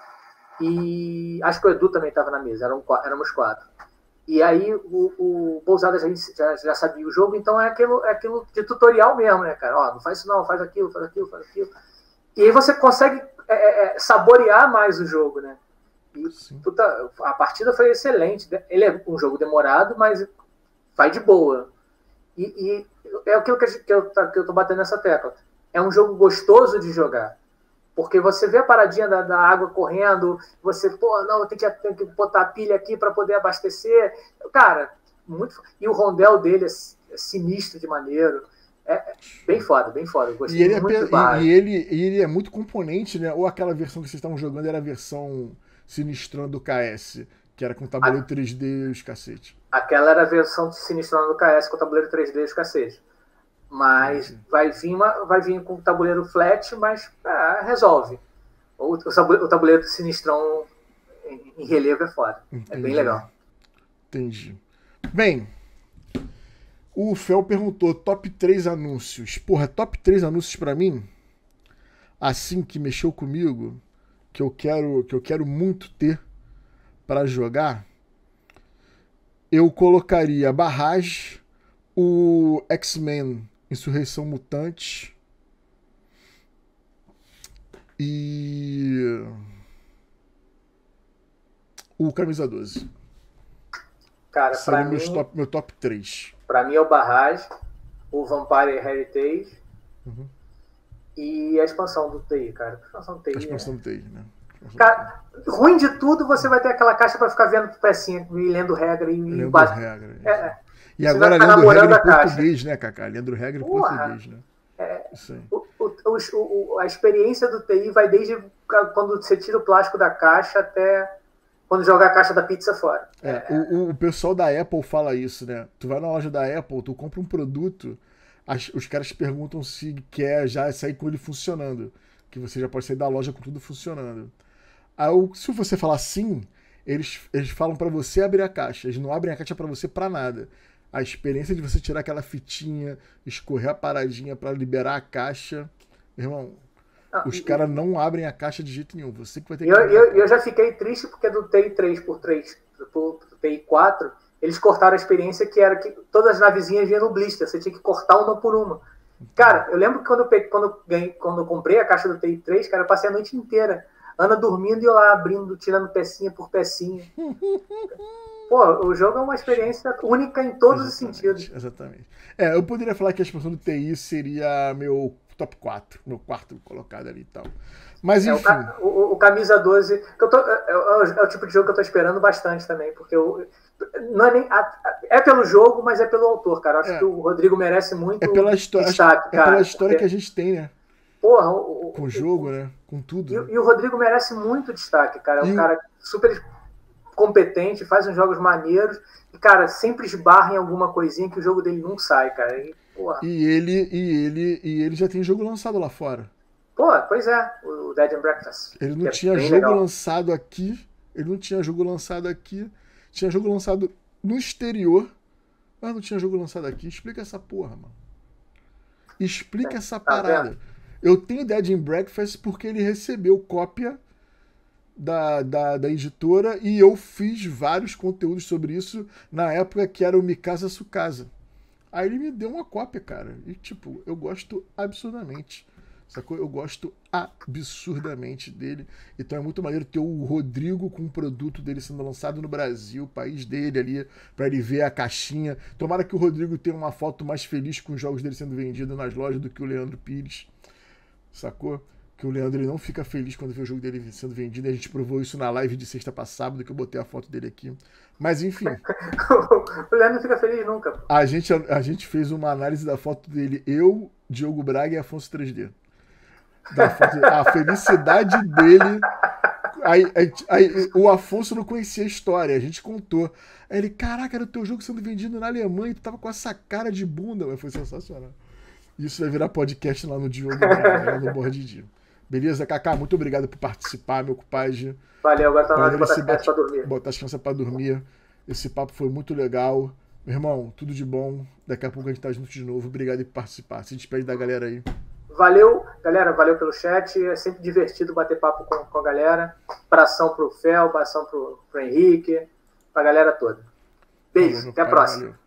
E acho que o Edu também estava na mesa, eram, éramos quatro. E aí o, o Bolsada já, já, já sabia o jogo, então é aquilo, é aquilo de tutorial mesmo, né, cara? Ó, não faz isso não, faz aquilo, faz aquilo, faz aquilo. E aí você consegue é, é, saborear mais o jogo, né? E puta, a partida foi excelente. Ele é um jogo demorado, mas vai de boa. E, e é aquilo que, que, eu, que eu tô batendo nessa tecla. É um jogo gostoso de jogar. Porque você vê a paradinha da, da água correndo, você, pô, não, eu tenho que, tenho que botar a pilha aqui para poder abastecer. Cara, muito. E o rondel dele é, é sinistro de maneiro. É, é bem foda, bem foda. Eu gostei e ele muito é, do e, e, ele, e ele é muito componente, né? Ou aquela versão que vocês estavam jogando era a versão sinistrona do K S, que era com tabuleiro a, três D e os cacete. Aquela era a versão sinistrona do K S com tabuleiro três D e os cacete. Mas uhum. vai, vir uma, vai vir com o tabuleiro flat, mas ah, resolve. O, o tabuleiro sinistrão em, em relevo é foda. Entendi. É bem legal. Entendi. Bem, o Fel perguntou top três anúncios. Porra, top três anúncios pra mim? Assim que mexeu comigo, que eu quero, que eu quero muito ter pra jogar, eu colocaria Barrage, o X-Men Insurreição Mutante e o Camisa doze. Cara, seria pra meu mim, top, meu top três. Pra mim é o Barrage, o Vampire Heritage uhum. e a expansão do T I, cara. A expansão do T I. A expansão é... do T I, né? Cara, ruim de tudo, você vai ter aquela caixa pra ficar vendo pecinha e lendo regra e lendo bate... regra. É, é. E você agora lendo regra em português, né, Kaká? Lendo regra em Porra, português, né? É, Isso aí. O, o, o, a experiência do T I vai desde quando você tira o plástico da caixa até quando joga a caixa da pizza fora. É, é. O, o pessoal da Apple fala isso, né? Tu vai na loja da Apple, tu compra um produto, as, os caras te perguntam se quer já sair com ele funcionando. Que você já pode sair da loja com tudo funcionando. Aí, se você falar sim, eles, eles falam pra você abrir a caixa. Eles não abrem a caixa pra você pra nada. A experiência de você tirar aquela fitinha, escorrer a paradinha pra liberar a caixa, irmão, ah, os caras não abrem a caixa de jeito nenhum. Você que vai ter que eu, eu, eu já fiquei triste porque do T I três por três pro T I quatro, eles cortaram a experiência que era que todas as navezinhas vinham no blister, você tinha que cortar uma por uma. Cara, eu lembro que quando eu, peguei, quando eu, ganhei, quando eu comprei a caixa do T I três, cara, eu passei a noite inteira. Ana dormindo e eu lá abrindo, tirando pecinha por pecinha. Pô, o jogo é uma experiência única em todos exatamente, os sentidos. Exatamente. É, eu poderia falar que a expansão do T I seria meu top quatro, meu quarto colocado ali e tal. Mas É, enfim. o, o, o Camisa doze, que eu tô, é, é, é o tipo de jogo que eu tô esperando bastante também, porque eu, não é, nem, é pelo jogo, mas é pelo autor, cara. Eu acho É, que o Rodrigo merece muito é pela história, destaque, é cara. pela história porque, que a gente tem, né? porra, o, Com o o, jogo, o, né? Com tudo. E, Né? e o Rodrigo merece muito destaque, cara. É um E cara super competente, faz uns jogos maneiros e, cara, sempre esbarra em alguma coisinha que o jogo dele não sai, cara. E, porra. E ele, e ele, e ele já tem jogo lançado lá fora. Pô, pois é, o Dead and Breakfast. Ele não É tinha bem jogo legal. lançado aqui. Ele não tinha jogo lançado aqui. Tinha jogo lançado no exterior. Mas não tinha jogo lançado aqui. Explica essa porra, mano. Explica essa Tá parada. vendo? Eu tenho Dead and Breakfast porque ele recebeu cópia da, da, da editora e eu fiz vários conteúdos sobre isso na época que era o Mikasa Tsukasa. Aí ele me deu uma cópia, cara. E, tipo, eu gosto absurdamente. Sacou? Eu gosto absurdamente dele. Então é muito maneiro ter o Rodrigo com o produto dele sendo lançado no Brasil, país dele ali, pra ele ver a caixinha. Tomara que o Rodrigo tenha uma foto mais feliz com os jogos dele sendo vendidos nas lojas do que o Leandro Pires. Sacou? Que o Leandro ele não fica feliz quando vê o jogo dele sendo vendido. A gente provou isso na live de sexta pra sábado, que eu botei a foto dele aqui. Mas enfim. O Leandro não fica feliz nunca. A gente, a, a gente fez uma análise da foto dele, eu, Diogo Braga e Afonso três D. Da foto, a felicidade dele. Aí, aí, aí, o Afonso não conhecia a história, a gente contou. Aí ele, caraca, era o teu jogo sendo vendido na Alemanha e tu tava com essa cara de bunda. Mas foi sensacional. Isso vai virar podcast lá no Diogo Braga, lá no Bordidinho. Beleza, Kaká? Muito obrigado por participar, meu compadre. Valeu, agora tá na hora de Valeu botar esse as crianças pra bate- dormir. botar as crianças pra dormir. Esse papo foi muito legal. Meu irmão, tudo de bom. Daqui a pouco a gente tá junto de novo. Obrigado por participar. Se despede da galera aí. Valeu, galera, valeu pelo chat. É sempre divertido bater papo com, com a galera. Abração pro Fel, abração pro, pro Henrique, pra galera toda. Beijo, Valeu, até a pai, próxima. valeu.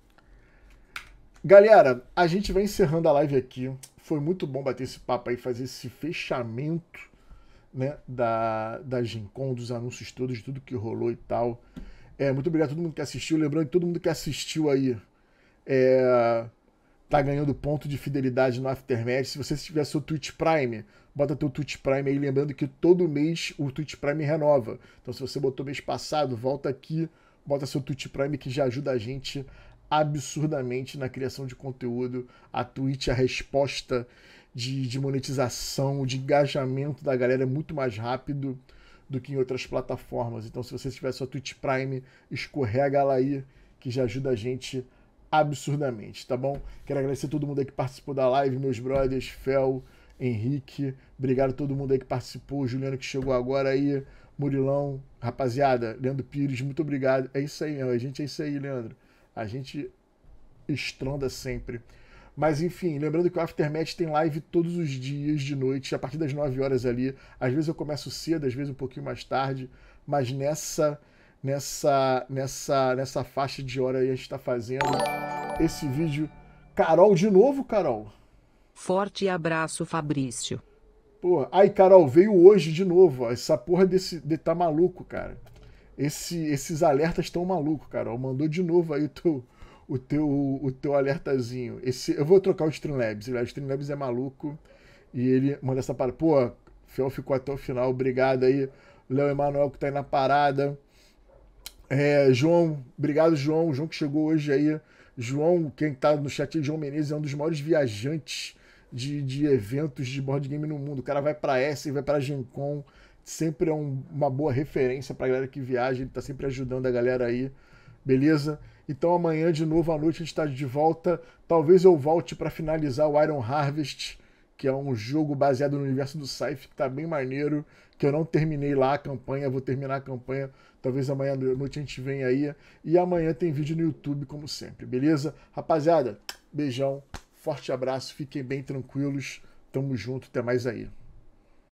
Galera, a gente vai encerrando a live aqui. Foi muito bom bater esse papo aí, fazer esse fechamento, né, da, da Gen-Con, dos anúncios todos, de tudo que rolou e tal. É, muito obrigado a todo mundo que assistiu. Lembrando que todo mundo que assistiu aí é, tá ganhando ponto de fidelidade no Aftermath. Se você tiver seu Twitch Prime, bota teu Twitch Prime aí. Lembrando que todo mês o Twitch Prime renova. Então se você botou mês passado, volta aqui, bota seu Twitch Prime que já ajuda a gente absurdamente na criação de conteúdo. A Twitch, a resposta de, de monetização, de engajamento da galera é muito mais rápido do que em outras plataformas. Então, se você tiver sua Twitch Prime, escorrega lá aí, que já ajuda a gente absurdamente, tá bom? Quero agradecer a todo mundo aí que participou da live, meus brothers, Fel, Henrique, obrigado a todo mundo aí que participou, Juliano que chegou agora aí, Murilão, rapaziada, Leandro Pires, muito obrigado. É isso aí, a gente é isso aí, Leandro. A gente estronda sempre. Mas enfim, lembrando que o Aftermath tem live todos os dias de noite, a partir das nove horas ali. Às vezes eu começo cedo, às vezes um pouquinho mais tarde, mas nessa nessa nessa nessa faixa de hora aí a gente está fazendo esse vídeo. Carol, de novo, Carol? Forte abraço, Fabrício. Porra, ai, Carol, veio hoje de novo, ó. Essa porra desse de, tá maluco, cara. Esse, esses alertas estão malucos, Carol. Mandou de novo aí o teu, o teu, o teu alertazinho. Esse, eu vou trocar o Streamlabs. O Streamlabs é maluco. E ele manda essa parada. Pô, Fel ficou até o final. Obrigado aí. Léo Emanuel que tá aí na parada. É, João, obrigado, João. João que chegou hoje aí. João, quem tá no chat aí, João Menezes, é um dos maiores viajantes de, de eventos de board game no mundo. O cara vai pra essa e vai pra Gen-Con. Sempre é um, uma boa referência pra galera que viaja, ele tá sempre ajudando a galera aí, beleza? Então amanhã de novo à noite a gente tá de volta, talvez eu volte pra finalizar o Iron Harvest, que é um jogo baseado no universo do Scythe, que tá bem maneiro, que eu não terminei lá a campanha, vou terminar a campanha, talvez amanhã à noite a gente venha aí, e amanhã tem vídeo no YouTube como sempre, beleza? Rapaziada, beijão, forte abraço, fiquem bem tranquilos, tamo junto, até mais aí.